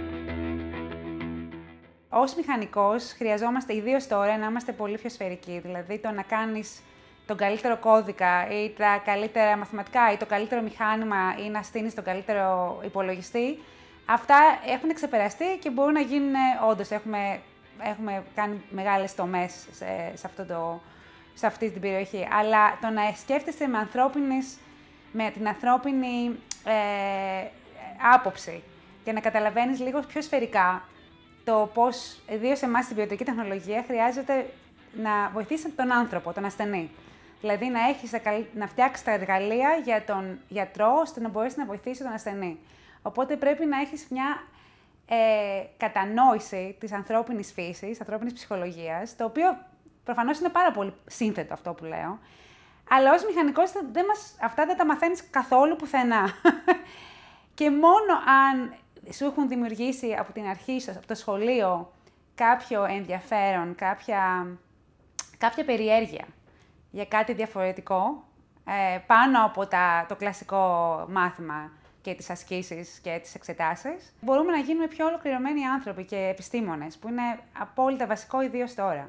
ως μηχανικός χρειαζόμαστε, ιδίως τώρα, να είμαστε πολύ πιο σφαιρικοί. Δηλαδή, το να κάνεις τον καλύτερο κώδικα ή τα καλύτερα μαθηματικά ή το καλύτερο μηχάνημα ή να στείνεις τον καλύτερο υπολογιστή, αυτά έχουν ξεπεραστεί και μπορούν να γίνουν, όντως, έχουμε, έχουμε κάνει μεγάλες τομές σε, σε, αυτό το, σε αυτή την περιοχή. Αλλά το να σκέφτεσαι με, ανθρώπινης, με την ανθρώπινη ε, άποψη και να καταλαβαίνεις λίγο πιο σφαιρικά το πώς, ιδίως εμάς στην ποιοτική τεχνολογία, χρειάζεται να βοηθήσει τον άνθρωπο, τον ασθενή. Δηλαδή να, έχεις, να φτιάξεις τα εργαλεία για τον γιατρό, ώστε να μπορέσει να βοηθήσει τον ασθενή. Οπότε πρέπει να έχεις μια ε, κατανόηση της ανθρώπινης φύσης, ανθρώπινης ψυχολογίας, το οποίο προφανώς είναι πάρα πολύ σύνθετο αυτό που λέω, αλλά ως μηχανικός δεν μας, αυτά δεν τα μαθαίνεις καθόλου πουθενά. Και μόνο αν σου έχουν δημιουργήσει από την αρχή, από το σχολείο, κάποιο ενδιαφέρον, κάποια, κάποια περιέργεια για κάτι διαφορετικό, ε, πάνω από τα, το κλασικό μάθημα και τις ασκήσεις και τις εξετάσεις, μπορούμε να γίνουμε πιο ολοκληρωμένοι άνθρωποι και επιστήμονες, που είναι απόλυτα βασικό, ιδίως τώρα.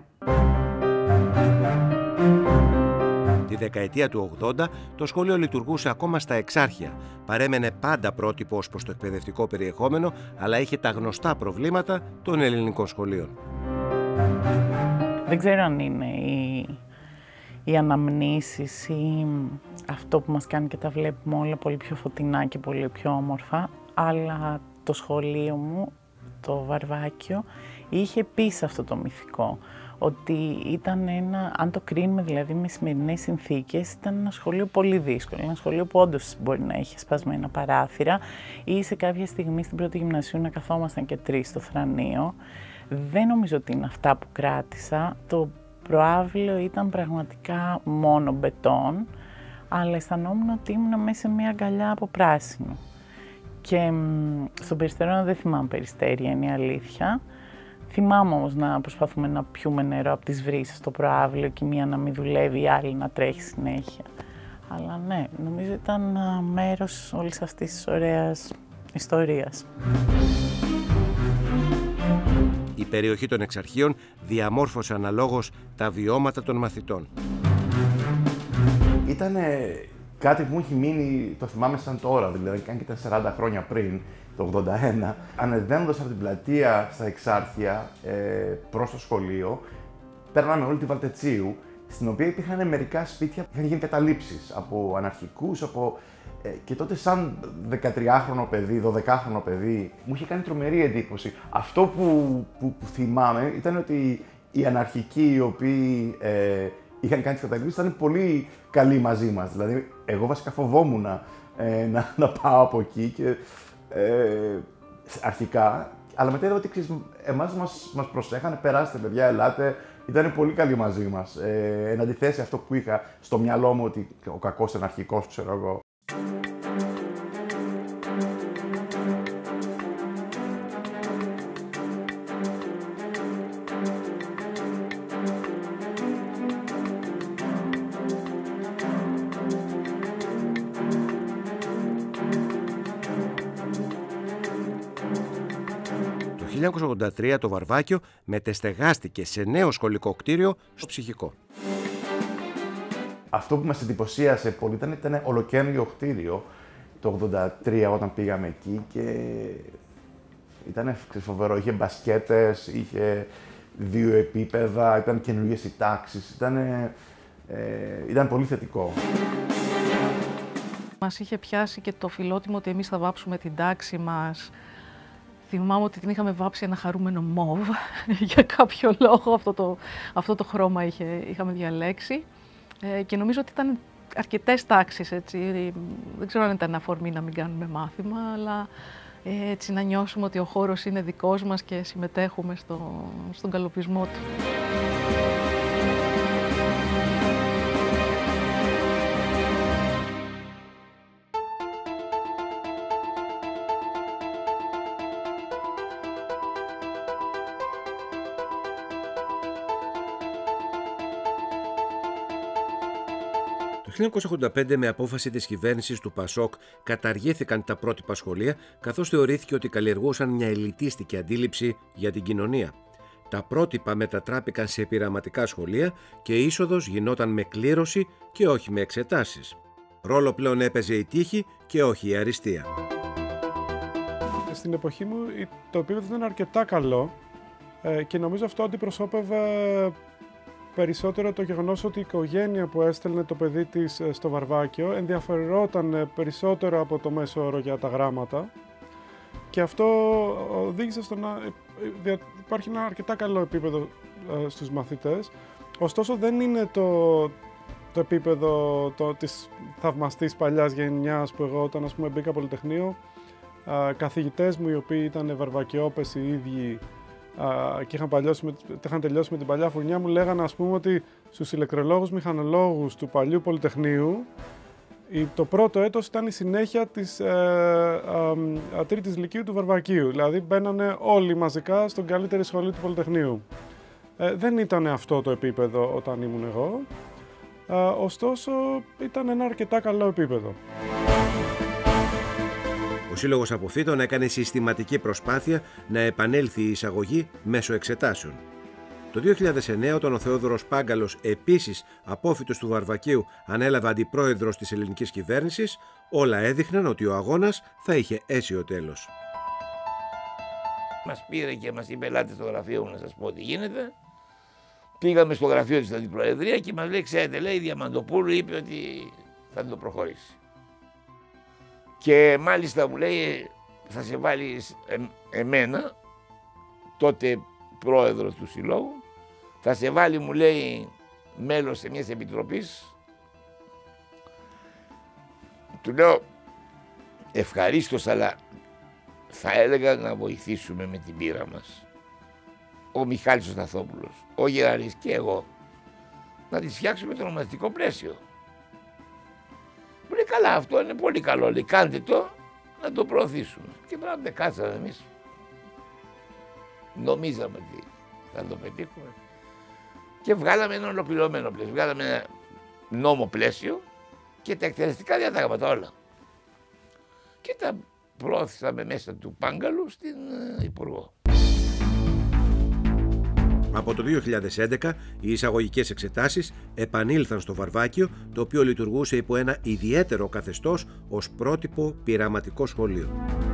Τη δεκαετία του ογδόντα το σχολείο λειτουργούσε ακόμα στα εξάρχεια. Παρέμενε πάντα πρότυπο ως προς το εκπαιδευτικό περιεχόμενο, αλλά είχε τα γνωστά προβλήματα των ελληνικών σχολείων. Δεν ξέρω αν είναι οι, οι αναμνήσεις ή αυτό που μας κάνει και τα βλέπουμε όλα πολύ πιο φωτεινά και πολύ πιο όμορφα, αλλά το σχολείο μου, το Βαρβάκιο, είχε πίσω αυτό το μυθικό. Ότι ήταν ένα, αν το κρίνουμε δηλαδή με σημερινές συνθήκες, ήταν ένα σχολείο πολύ δύσκολο. Ένα σχολείο που όντως μπορεί να είχε σπασμένα παράθυρα ή σε κάποια στιγμή στην πρώτη γυμνασίου να καθόμασταν και τρεις στο θρανείο. Δεν νομίζω ότι είναι αυτά που κράτησα. Το προάβλιο ήταν πραγματικά μόνο μπετόν, αλλά αισθανόμουν ότι ήμουν μέσα σε μια αγκαλιά από πράσινο. Και στον Περιστερώνα δεν θυμάμαι περιστέρια, είναι η αλήθεια. Θυμάμαι όμως να προσπαθούμε να πιούμε νερό από τις βρύσες στο προάβλιο και η μία να μην δουλεύει, η άλλη να τρέχει συνέχεια. Αλλά ναι, νομίζω ήταν μέρος όλης αυτής της ωραίας ιστορίας. Η περιοχή των εξαρχείων διαμόρφωσε αναλόγως τα βιώματα των μαθητών. Ήτανε κάτι που μου έχει μείνει, το θυμάμαι σαν τώρα, δηλαδή αν και ήταν σαράντα χρόνια πριν, το ογδόντα ένα, ανεβαίνοντας από την πλατεία στα εξάρχεια ε, προς το σχολείο, παίρναμε όλη τη Βαλτετσίου, στην οποία υπήρχαν μερικά σπίτια που είχαν γίνει καταλήψεις από αναρχικούς, από... Ε, και τότε σαν δεκατριάχρονο παιδί, δωδεκάχρονο παιδί, μου είχε κάνει τρομερή εντύπωση. Αυτό που, που, που θυμάμαι ήταν ότι οι αναρχικοί οι οποίοι ε, είχαν κάνει τις καταλήψεις ήταν πολύ καλοί μαζί μας. Δηλαδή, εγώ βασικά φοβόμουν ε, να, να πάω από εκεί και ε, αρχικά, αλλά μετά είδα ότι ξέρεις, εμάς μας, μας προσέχανε, περάστε παιδιά, ελάτε, ήταν πολύ καλοί μαζί μας. Ε, εν αντιθέσει αυτό που είχα στο μυαλό μου ότι ο κακός αναρχικός, ξέρω εγώ. Το χίλια εννιακόσια ογδόντα τρία το Βαρβάκιο μετεστεγάστηκε σε νέο σχολικό κτίριο στο Ψυχικό. Αυτό που μας εντυπωσίασε πολύ ήταν, ήταν ολοκαίνουργιο κτίριο το ογδόντα τρία όταν πήγαμε εκεί και ήταν φοβερό. Είχε μπασκέτες, είχε δύο επίπεδα, ήταν καινούργιες οι τάξεις, ήταν, ε, ήταν πολύ θετικό. Μας είχε πιάσει και το φιλότιμο ότι εμείς θα βάψουμε την τάξη μας. Θυμάμαι ότι την είχαμε βάψει ένα χαρούμενο μόβ, για κάποιο λόγο αυτό το, αυτό το χρώμα είχε, είχαμε διαλέξει. Ε, και νομίζω ότι ήταν αρκετές τάξεις, έτσι. Δεν ξέρω αν ήταν αφορμή να μην κάνουμε μάθημα, αλλά ε, έτσι να νιώσουμε ότι ο χώρος είναι δικός μας και συμμετέχουμε στο, στον καλοπισμό του. Το χίλια εννιακόσια ογδόντα πέντε, με απόφαση της κυβέρνησης του Πασόκ, καταργήθηκαν τα πρότυπα σχολεία, καθώς θεωρήθηκε ότι καλλιεργούσαν μια ελιτίστικη αντίληψη για την κοινωνία. Τα πρότυπα μετατράπηκαν σε πειραματικά σχολεία και η είσοδος γινόταν με κλήρωση και όχι με εξετάσεις. Ρόλο πλέον έπαιζε η τύχη και όχι η αριστεία. Στην εποχή μου το επίπεδο ήταν αρκετά καλό και νομίζω αυτό αντιπροσώπευε περισσότερο το γεγονός ότι η οικογένεια που έστελνε το παιδί της στο Βαρβάκιο ενδιαφερόταν περισσότερο από το μέσο όρο για τα γράμματα και αυτό οδήγησε στο να υπάρχει ένα αρκετά καλό επίπεδο στους μαθητές. Ωστόσο δεν είναι το, το επίπεδο το, της θαυμαστής παλιάς γενιάς που εγώ όταν ας πούμε μπήκα Πολυτεχνείο, καθηγητές μου οι οποίοι ήταν βαρβακιόπες οι ίδιοι και είχαν, με, είχαν τελειώσει με την παλιά φουρνιά μου λέγανε ας πούμε ότι στους ηλεκτρολόγους μηχανολόγους του παλιού Πολυτεχνείου το πρώτο έτος ήταν η συνέχεια της ε, ε, ε, τρίτης λυκείου του Βαρβακίου. Δηλαδή μπαίνανε όλοι μαζικά στον καλύτερη σχολή του Πολυτεχνείου. Ε, δεν ήταν αυτό το επίπεδο όταν ήμουν εγώ, ε, ωστόσο ήταν ένα αρκετά καλό επίπεδο. Ο Σύλλογος Αποφύτων έκανε συστηματική προσπάθεια να επανέλθει η εισαγωγή μέσω εξετάσεων. Το δύο χιλιάδες εννέα, όταν ο Θεόδωρος Πάγκαλος, επίσης απόφοιτος του Βαρβακίου, ανέλαβε αντιπρόεδρος της ελληνικής κυβέρνησης, όλα έδειχναν ότι ο αγώνας θα είχε αίσιο τέλος. Μας πήρε και μας είπε ελάτε στο γραφείο μου να σας πω τι γίνεται. Πήγαμε στο γραφείο της Αντιπροεδρία και μας λέει, ξέρετε, λέει, η Διαμαντοπούλου είπε ότι θα το προχωρήσει. Και μάλιστα μου λέει, θα σε βάλει ε, εμένα, τότε πρόεδρος του Συλλόγου, θα σε βάλει, μου λέει, μέλος σε μιας επιτροπής. Του λέω, ευχαρίστως, αλλά θα έλεγα να βοηθήσουμε με την πείρα μας. Ο Μιχάλης ο Σταθόπουλος, ο Γεραρής και εγώ, να τις φτιάξουμε το ονομαστικό πλαίσιο. Μου λέει, καλά, αυτό είναι πολύ καλό, λέει, κάντε το, να το προωθήσουμε. Και πράγματι κάτσαμε εμείς. Νομίζαμε ότι θα το πετύχουμε. Και βγάλαμε ένα ολοκληρωμένο πλαίσιο. Βγάλαμε ένα νόμο πλαίσιο και τα εκτελεστικά διατάγματα όλα. Και τα προώθησαμε μέσα του Πάγκαλου στην uh, Υπουργό. Από το δύο χιλιάδες έντεκα οι εισαγωγικές εξετάσεις επανήλθαν στο Βαρβάκιο, το οποίο λειτουργούσε υπό ένα ιδιαίτερο καθεστώς ως πρότυπο πειραματικό σχολείο.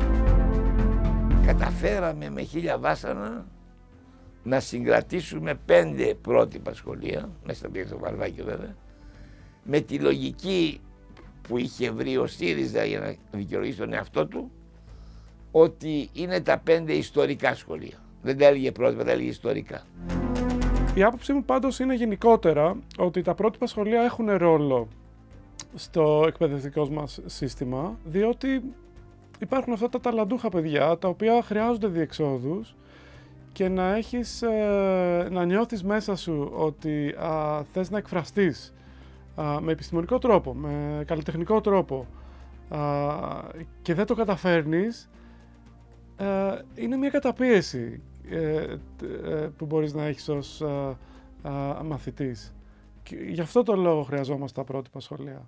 Καταφέραμε με χίλια βάσανα να συγκρατήσουμε πέντε πρότυπα σχολεία, μέσα στο Βαρβάκιο βέβαια, με τη λογική που είχε βρει ο ΣΥΡΙΖΑ για να δικαιολογήσει τον εαυτό του, ότι είναι τα πέντε ιστορικά σχολεία. Δεν τα έλεγε πρότυπα, τα έλεγε ιστορικά. Η άποψή μου πάντως είναι γενικότερα ότι τα πρότυπα σχολεία έχουν ρόλο στο εκπαιδευτικό μας σύστημα, διότι υπάρχουν αυτά τα ταλαντούχα παιδιά τα οποία χρειάζονται διεξόδους και να έχεις, ε, να νιώθεις μέσα σου ότι α, θες να εκφραστείς α, με επιστημονικό τρόπο, με καλλιτεχνικό τρόπο α, και δεν το καταφέρνεις, ε, είναι μια καταπίεση ε, ε, που μπορείς να έχεις ως α, α, μαθητής. Και γι' αυτό το λόγο χρειαζόμαστε τα πρότυπα σχολεία.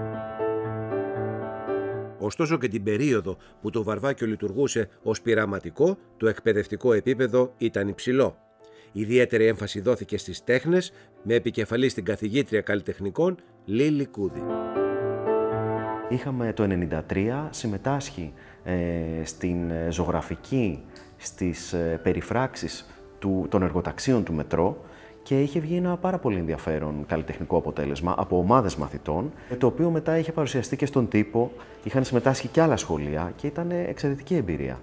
Ωστόσο και την περίοδο που το Βαρβάκιο λειτουργούσε ως πειραματικό, το εκπαιδευτικό επίπεδο ήταν υψηλό. Ιδιαίτερη έμφαση δόθηκε στις τέχνες, με επικεφαλή στην καθηγήτρια καλλιτεχνικών Λίλη Κούδη. Είχαμε το ενενήντα τρία συμμετάσχει ε, στην ζωγραφική, στις ε, περιφράξεις του, των εργοταξίων του μετρό και είχε βγει ένα πάρα πολύ ενδιαφέρον καλλιτεχνικό αποτέλεσμα από ομάδες μαθητών, το οποίο μετά είχε παρουσιαστεί και στον τύπο, είχαν συμμετάσχει και άλλα σχολεία και ήταν εξαιρετική εμπειρία.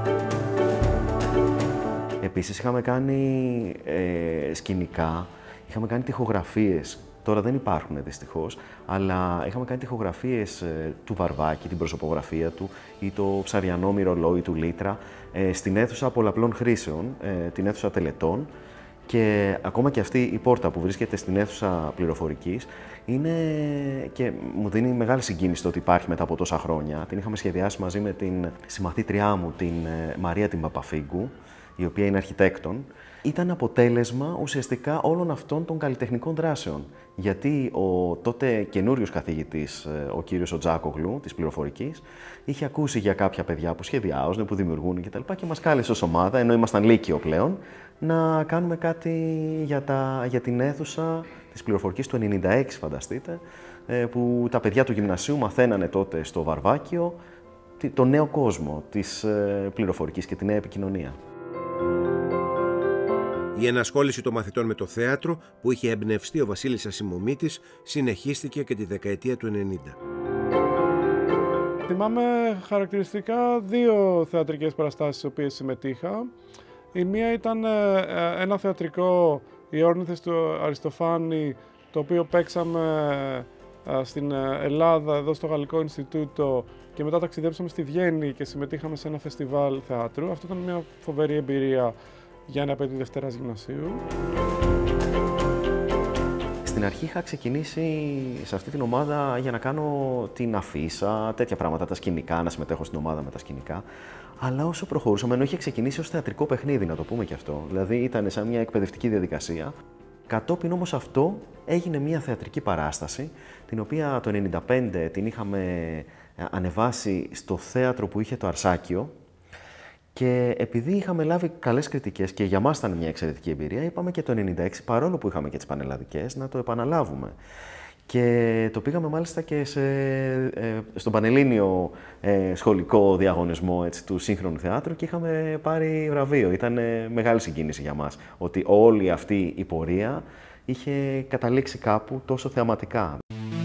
Επίσης είχαμε κάνει ε, σκηνικά, είχαμε κάνει τοιχογραφίες, τώρα δεν υπάρχουν δυστυχώς, αλλά είχαμε κάνει τοιχογραφίες ε, του Βαρβάκη, την προσωπογραφία του ή το ψαριανό μυρολόι του Λίτρα, ε, στην αίθουσα πολλαπλών χρήσεων, ε, την αίθουσα τελετών. Και ακόμα και αυτή η πόρτα που βρίσκεται στην αίθουσα πληροφορικής είναι και μου δίνει μεγάλη συγκίνηση το ότι υπάρχει μετά από τόσα χρόνια. Την είχαμε σχεδιάσει μαζί με την συμμαθήτριά μου, την Μαρία την Παπαφίγκου, η οποία είναι αρχιτέκτον. Ήταν αποτέλεσμα ουσιαστικά όλων αυτών των καλλιτεχνικών δράσεων. Γιατί ο τότε καινούριος καθηγητής, ο κύριος ο Τζάκογλου της πληροφορικής, είχε ακούσει για κάποια παιδιά που σχεδιάζουν, που δημιουργούν κτλ. Και μας κάλεσε ως ομάδα, ενώ ήμασταν λύκειο πλέον, να κάνουμε κάτι για, τα, για την αίθουσα της πληροφορικής του ενενήντα έξι, φανταστείτε, που τα παιδιά του γυμνασίου μαθαίνανε τότε στο Βαρβάκιο το νέο κόσμο της πληροφορικής και τη νέα επικοινωνία. Η ενασχόληση των μαθητών με το θέατρο, που είχε εμπνευστεί ο Βασίλης Ασημομήτης, συνεχίστηκε και τη δεκαετία του ενενήντα. Θυμάμαι χαρακτηριστικά δύο θεατρικές παραστάσεις στις οποίες συμμετείχα. Η μία ήταν ένα θεατρικό, οι Όρνηθες του Αριστοφάνη, το οποίο παίξαμε στην Ελλάδα, εδώ στο Γαλλικό Ινστιτούτο, και μετά ταξιδέψαμε στη Βιέννη και συμμετείχαμε σε ένα φεστιβάλ θεάτρου. Αυτό ήταν μια φοβερή εμπειρία για ένα παιδί Δευτέρας Γυμνασίου. Στην αρχή είχα ξεκινήσει σε αυτή την ομάδα για να κάνω την αφίσα, τέτοια πράγματα, τα σκηνικά, να συμμετέχω στην ομάδα με τα σκηνικά. Αλλά όσο προχωρούσαμε, ενώ είχε ξεκινήσει ως θεατρικό παιχνίδι, να το πούμε και αυτό, δηλαδή ήταν σαν μια εκπαιδευτική διαδικασία. Κατόπιν όμως αυτό έγινε μια θεατρική παράσταση, την οποία το ενενήντα πέντε την είχαμε ανεβάσει στο θέατρο που είχε το Αρσάκιο, και επειδή είχαμε λάβει καλές κριτικές και για μας ήταν μια εξαιρετική εμπειρία, είπαμε και το ενενήντα έξι, παρόλο που είχαμε και τις πανελλαδικές, να το επαναλάβουμε. Και το πήγαμε μάλιστα και σε, ε, στον Πανελλήνιο ε, σχολικό διαγωνισμό, έτσι, του σύγχρονου θεάτρου, και είχαμε πάρει βραβείο. Ήταν ε, μεγάλη συγκίνηση για μας ότι όλη αυτή η πορεία είχε καταλήξει κάπου τόσο θεαματικά.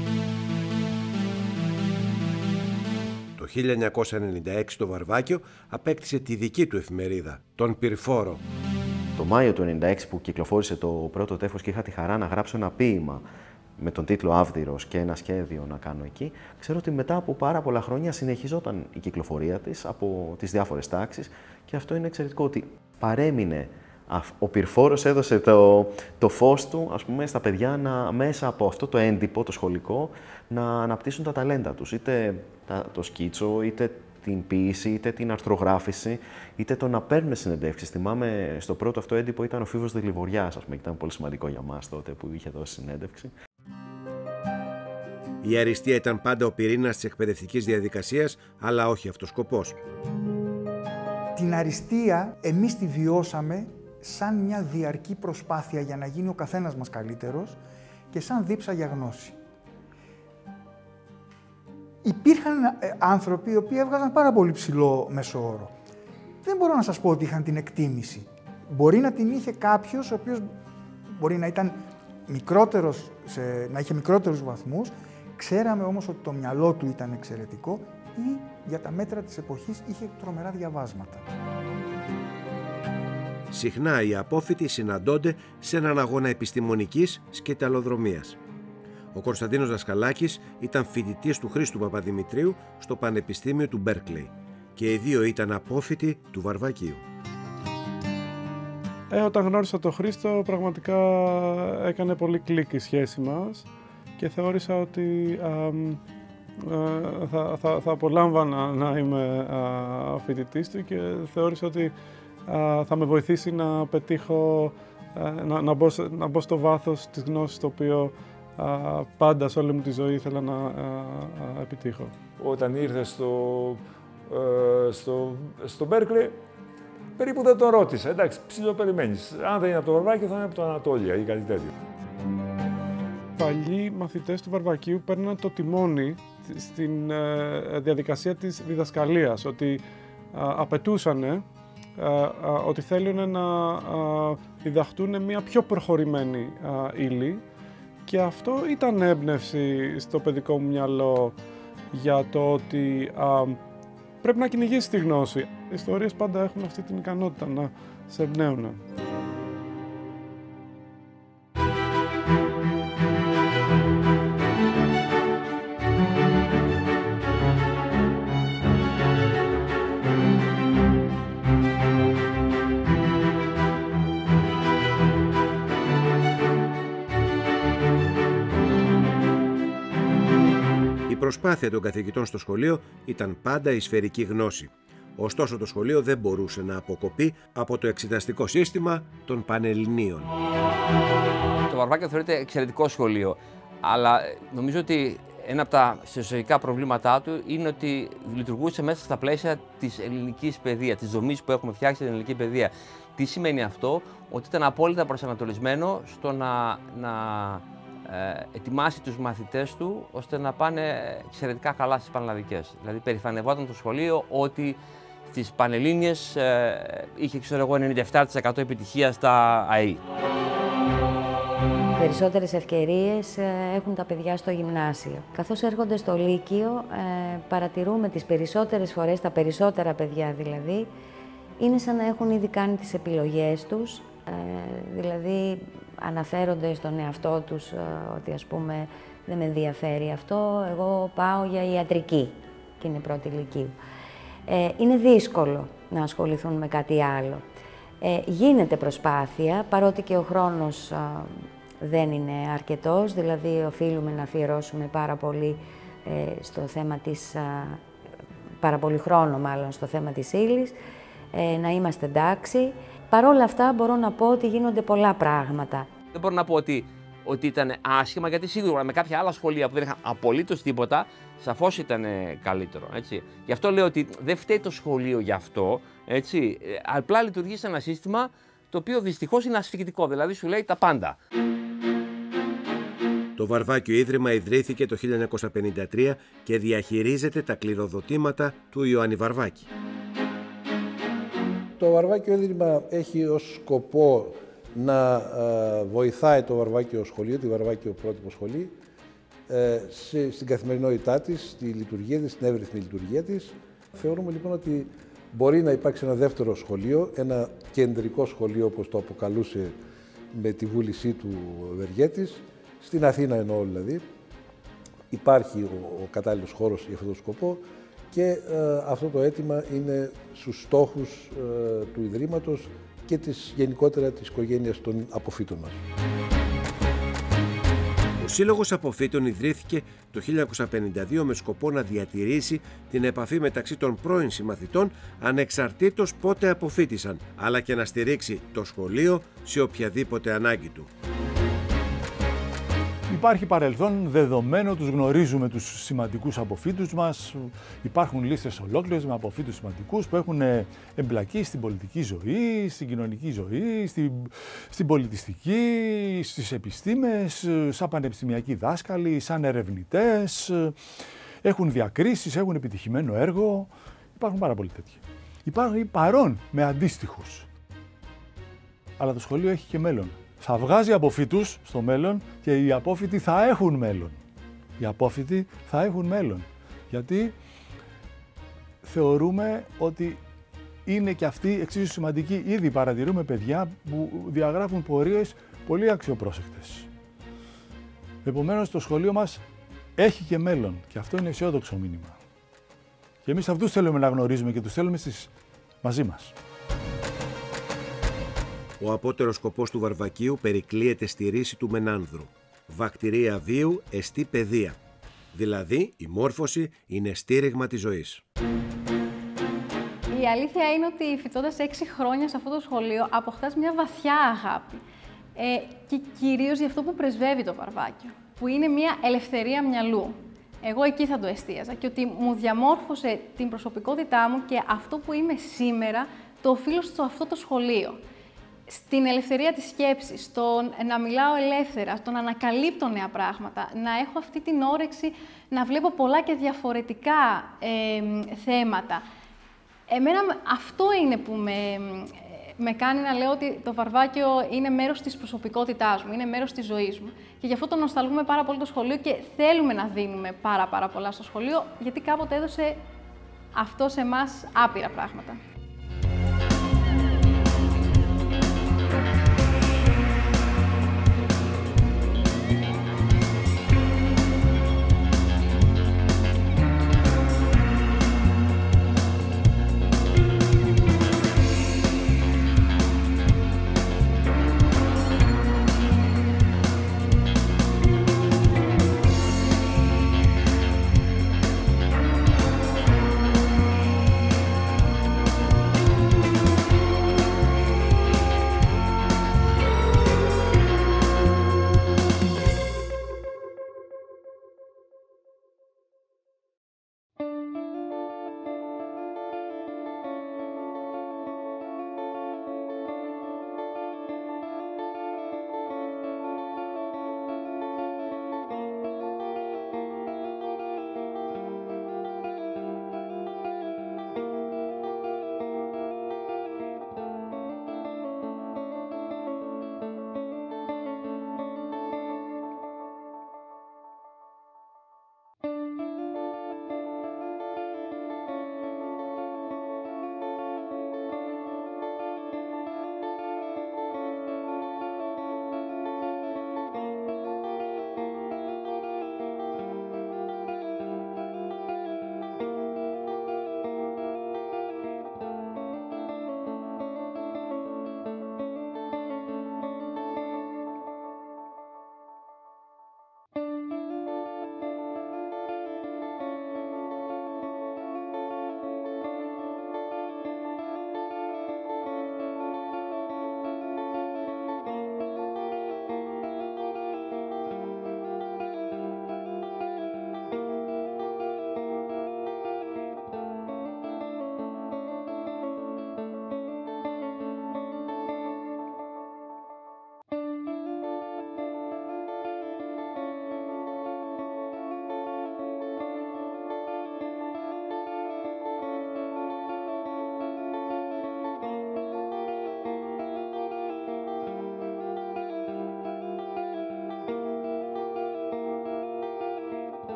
Το χίλια εννιακόσια ενενήντα έξι το Βαρβάκιο απέκτησε τη δική του εφημερίδα, τον Πυρφόρο. Το Μάιο του ενενήντα έξι που κυκλοφόρησε το πρώτο τέφος και είχα τη χαρά να γράψω ένα ποίημα με τον τίτλο Άβδηρος και ένα σχέδιο να κάνω εκεί, ξέρω ότι μετά από πάρα πολλά χρόνια συνεχιζόταν η κυκλοφορία της από τις διάφορες τάξεις, και αυτό είναι εξαιρετικό, ότι παρέμεινε. Ο Πυρφόρος έδωσε το, το φως του, ας πούμε, στα παιδιά να, μέσα από αυτό το έντυπο, το σχολικό, να αναπτύσσουν τα ταλέντα τους. Είτε το σκίτσο, είτε την ποίηση, είτε την αρθρογράφηση, είτε το να παίρνουν συνεντεύξεις. Θυμάμαι, στο πρώτο αυτό έντυπο ήταν ο Φίβος Δελιβοριάς, ας πούμε, και ήταν πολύ σημαντικό για μας τότε που είχε δώσει συνέντευξη. Η αριστεία ήταν πάντα ο πυρήνας της εκπαιδευτικής διαδικασίας, αλλά όχι αυτός σκοπός. Την αριστεία εμείς τη βιώσαμε σαν μια διαρκή προσπάθεια για να γίνει ο καθένας μας καλύτερος και σαν δίψα για γνώση. Υπήρχαν άνθρωποι οι οποίοι έβγαζαν πάρα πολύ ψηλό μεσόωρο. Δεν μπορώ να σας πω ότι είχαν την εκτίμηση. Μπορεί να την είχε κάποιος ο οποίος μπορεί να ήταν μικρότερος, σε, να είχε μικρότερους βαθμούς. Ξέραμε όμως ότι το μυαλό του ήταν εξαιρετικό ή για τα μέτρα της εποχής είχε τρομερά διαβάσματα. Συχνά οι απόφοιτοι συναντώνται σε έναν αγώνα επιστημονικής σκεταλοδρομίας. Ο Κωνσταντίνος Δασκαλάκης ήταν φοιτητής του Χρήστου Παπαδημητρίου στο Πανεπιστήμιο του Μπέρκλεϊ και οι δύο ήταν απόφοιτοι του Βαρβακίου. Ε, όταν γνώρισα τον Χρήστο, πραγματικά έκανε πολύ κλικ η σχέση μας και θεώρησα ότι α, α, θα, θα, θα απολάμβανα να είμαι α, φοιτητής του και θεώρησα ότι α, θα με βοηθήσει να πετύχω, α, να, να, μπω, να μπω στο βάθος της γνώσης το οποίο α, πάντα σε όλη μου τη ζωή ήθελα να α, α, επιτύχω. Όταν ήρθε στο, ε, στο, στο Berkeley, περίπου δεν τον ρώτησα. Εντάξει, ψιλοπεριμένεις. Αν δεν είναι από το Βαρβάκιο, θα είναι από το Ανατόλια ή κάτι τέτοιο. Παλιοί μαθητές του Βαρβακίου παίρνουν το τιμόνι στην ε, διαδικασία της διδασκαλίας, ότι α, απαιτούσαν ε, ότι θέλουν να α, διδαχτούν μια πιο προχωρημένη α, ύλη και αυτό ήταν έμπνευση στο παιδικό μου μυαλό για το ότι α, πρέπει να κυνηγήσεις τη γνώση. Οι ιστορίες πάντα έχουν αυτή την ικανότητα να σε εμπνέουν. Η προσπάθεια των καθηγητών στο σχολείο ήταν πάντα η σφαιρική γνώση. Ωστόσο το σχολείο δεν μπορούσε να αποκοπεί από το εξεταστικό σύστημα των Πανελληνίων. Το Βαρβάκιο θεωρείται εξαιρετικό σχολείο, αλλά νομίζω ότι ένα από τα συστατικά προβλήματά του είναι ότι λειτουργούσε μέσα στα πλαίσια της ελληνικής παιδείας, της δομής που έχουμε φτιάξει στην ελληνική παιδεία. Τι σημαίνει αυτό? Ότι ήταν απόλυτα προσανατολισμένο στο να, να ε, ετοιμάσει τους μαθητές του ώστε να πάνε εξαιρετικά καλά στις πανελλαδικές. Δηλαδή περηφανευόταν το σχολείο ότι στις Πανελλήνιες ε, είχε, ξέρω εγώ, ενενήντα επτά τοις εκατό επιτυχία στα ΑΕΗ. Περισσότερες ευκαιρίες έχουν τα παιδιά στο γυμνάσιο. Καθώς έρχονται στο Λύκειο, ε, παρατηρούμε τις περισσότερες φορές, τα περισσότερα παιδιά δηλαδή, είναι σαν να έχουν ήδη κάνει τις επιλογές τους, ε, δηλαδή αναφέρονται στον εαυτό τους ε, ότι ας πούμε δεν με ενδιαφέρει αυτό, εγώ πάω για ιατρική και είναι πρώτη λυκείου. Ε, είναι δύσκολο να ασχοληθούν με κάτι άλλο. Ε, γίνεται προσπάθεια, παρότι και ο χρόνος ε, δεν είναι αρκετός, δηλαδή οφείλουμε να αφιερώσουμε πάρα πολύ ε, στο θέμα της, ε, πάρα πολύ χρόνο μάλλον στο θέμα της ύλης, ε, να είμαστε εντάξει. Παρ' όλα αυτά μπορώ να πω ότι γίνονται πολλά πράγματα. Δεν μπορώ να πω ότι, ότι ήταν άσχημα, γιατί σίγουρα με κάποια άλλα σχολεία που δεν είχαν απολύτως τίποτα, σαφώς ήταν καλύτερο. Έτσι. Γι' αυτό λέω ότι δεν φταίει το σχολείο γι' αυτό. Έτσι. Απλά λειτουργεί σε ένα σύστημα το οποίο δυστυχώς είναι ασφυκτικό, δηλαδή σου λέει τα πάντα. Το Βαρβάκιο Ίδρυμα ιδρύθηκε το χίλια εννιακόσια πενήντα τρία και διαχειρίζεται τα κληροδοτήματα του Ιωάννη Βαρβάκη. Το Βαρβάκιο Ίδρυμα έχει ως σκοπό να ε, βοηθάει το Βαρβάκιο Σχολείο, τη Βαρβάκιο Πρότυπο Σχολή, ε, σε, στην καθημερινότητά της, στη λειτουργία της, στην εύρυθμη λειτουργία της. Θεωρούμε λοιπόν ότι μπορεί να υπάρξει ένα δεύτερο σχολείο, ένα κεντρικό σχολείο όπως το αποκαλούσε με τη βούλησή του ο Ευεργέτης, στην Αθήνα εννοώ δηλαδή. Υπάρχει ο, ο κατάλληλος χώρος για αυτόν τον σκοπό και ε, αυτό το αίτημα είναι στους στόχους ε, του Ιδρύματος και της, γενικότερα της οικογένειας των αποφύτων μας. Ο Σύλλογος Αποφύτων ιδρύθηκε το χίλια εννιακόσια πενήντα δύο με σκοπό να διατηρήσει την επαφή μεταξύ των πρώην συμμαθητών ανεξαρτήτως πότε αποφύτησαν, αλλά και να στηρίξει το σχολείο σε οποιαδήποτε ανάγκη του. Υπάρχει παρελθόν δεδομένο, τους γνωρίζουμε τους σημαντικούς αποφύτους μας. Υπάρχουν λίστες ολόκληρες με αποφύτους σημαντικούς που έχουν εμπλακεί στην πολιτική ζωή, στην κοινωνική ζωή, στην, στην πολιτιστική, στις επιστήμες, σαν πανεπιστημιακοί δάσκαλοι, σαν ερευνητές. Έχουν διακρίσεις, έχουν επιτυχημένο έργο. Υπάρχουν πάρα πολλοί τέτοιοι. Υπάρχουν παρόν με αντίστοιχους. Αλλά το σχολείο έχει και μέλλον. Θα βγάζει αποφύτους στο μέλλον και οι απόφοιτοι θα έχουν μέλλον. Οι απόφοιτοι θα έχουν μέλλον. Γιατί θεωρούμε ότι είναι και αυτοί εξίσου σημαντικοί. Ήδη παρατηρούμε παιδιά που διαγράφουν πορείες πολύ αξιοπρόσεκτες. Επομένως το σχολείο μας έχει και μέλλον και αυτό είναι αισιόδοξο μήνυμα. Και εμείς αυτούς θέλουμε να γνωρίζουμε και τους θέλουμε στις... μαζί μας. Ο απότερος σκοπός του Βαρβακίου περικλείεται στη ρίση του Μενάνδρου. Βακτηρία βίου εστί παιδεία. Δηλαδή, η μόρφωση είναι στήριγμα της ζωής. Η αλήθεια είναι ότι φοιτώντας έξι χρόνια σε αυτό το σχολείο αποκτάς μια βαθιά αγάπη. Ε, και κυρίως για αυτό που πρεσβεύει το Βαρβάκιο, που είναι μια ελευθερία μυαλού. Εγώ εκεί θα το εστίαζα και ότι μου διαμόρφωσε την προσωπικότητά μου και αυτό που είμαι σήμερα το οφείλω στο αυτό το σχολείο. Στην ελευθερία της σκέψης, στο να μιλάω ελεύθερα, στο να ανακαλύπτω νέα πράγματα, να έχω αυτή την όρεξη να βλέπω πολλά και διαφορετικά ε, θέματα. Εμένα αυτό είναι που με, με κάνει να λέω ότι το Βαρβάκιο είναι μέρος της προσωπικότητάς μου, είναι μέρος της ζωής μου. Και γι' αυτό το νοσταλγούμε πάρα πολύ το σχολείο και θέλουμε να δίνουμε πάρα πάρα πολλά στο σχολείο, γιατί κάποτε έδωσε αυτό σε εμάς άπειρα πράγματα.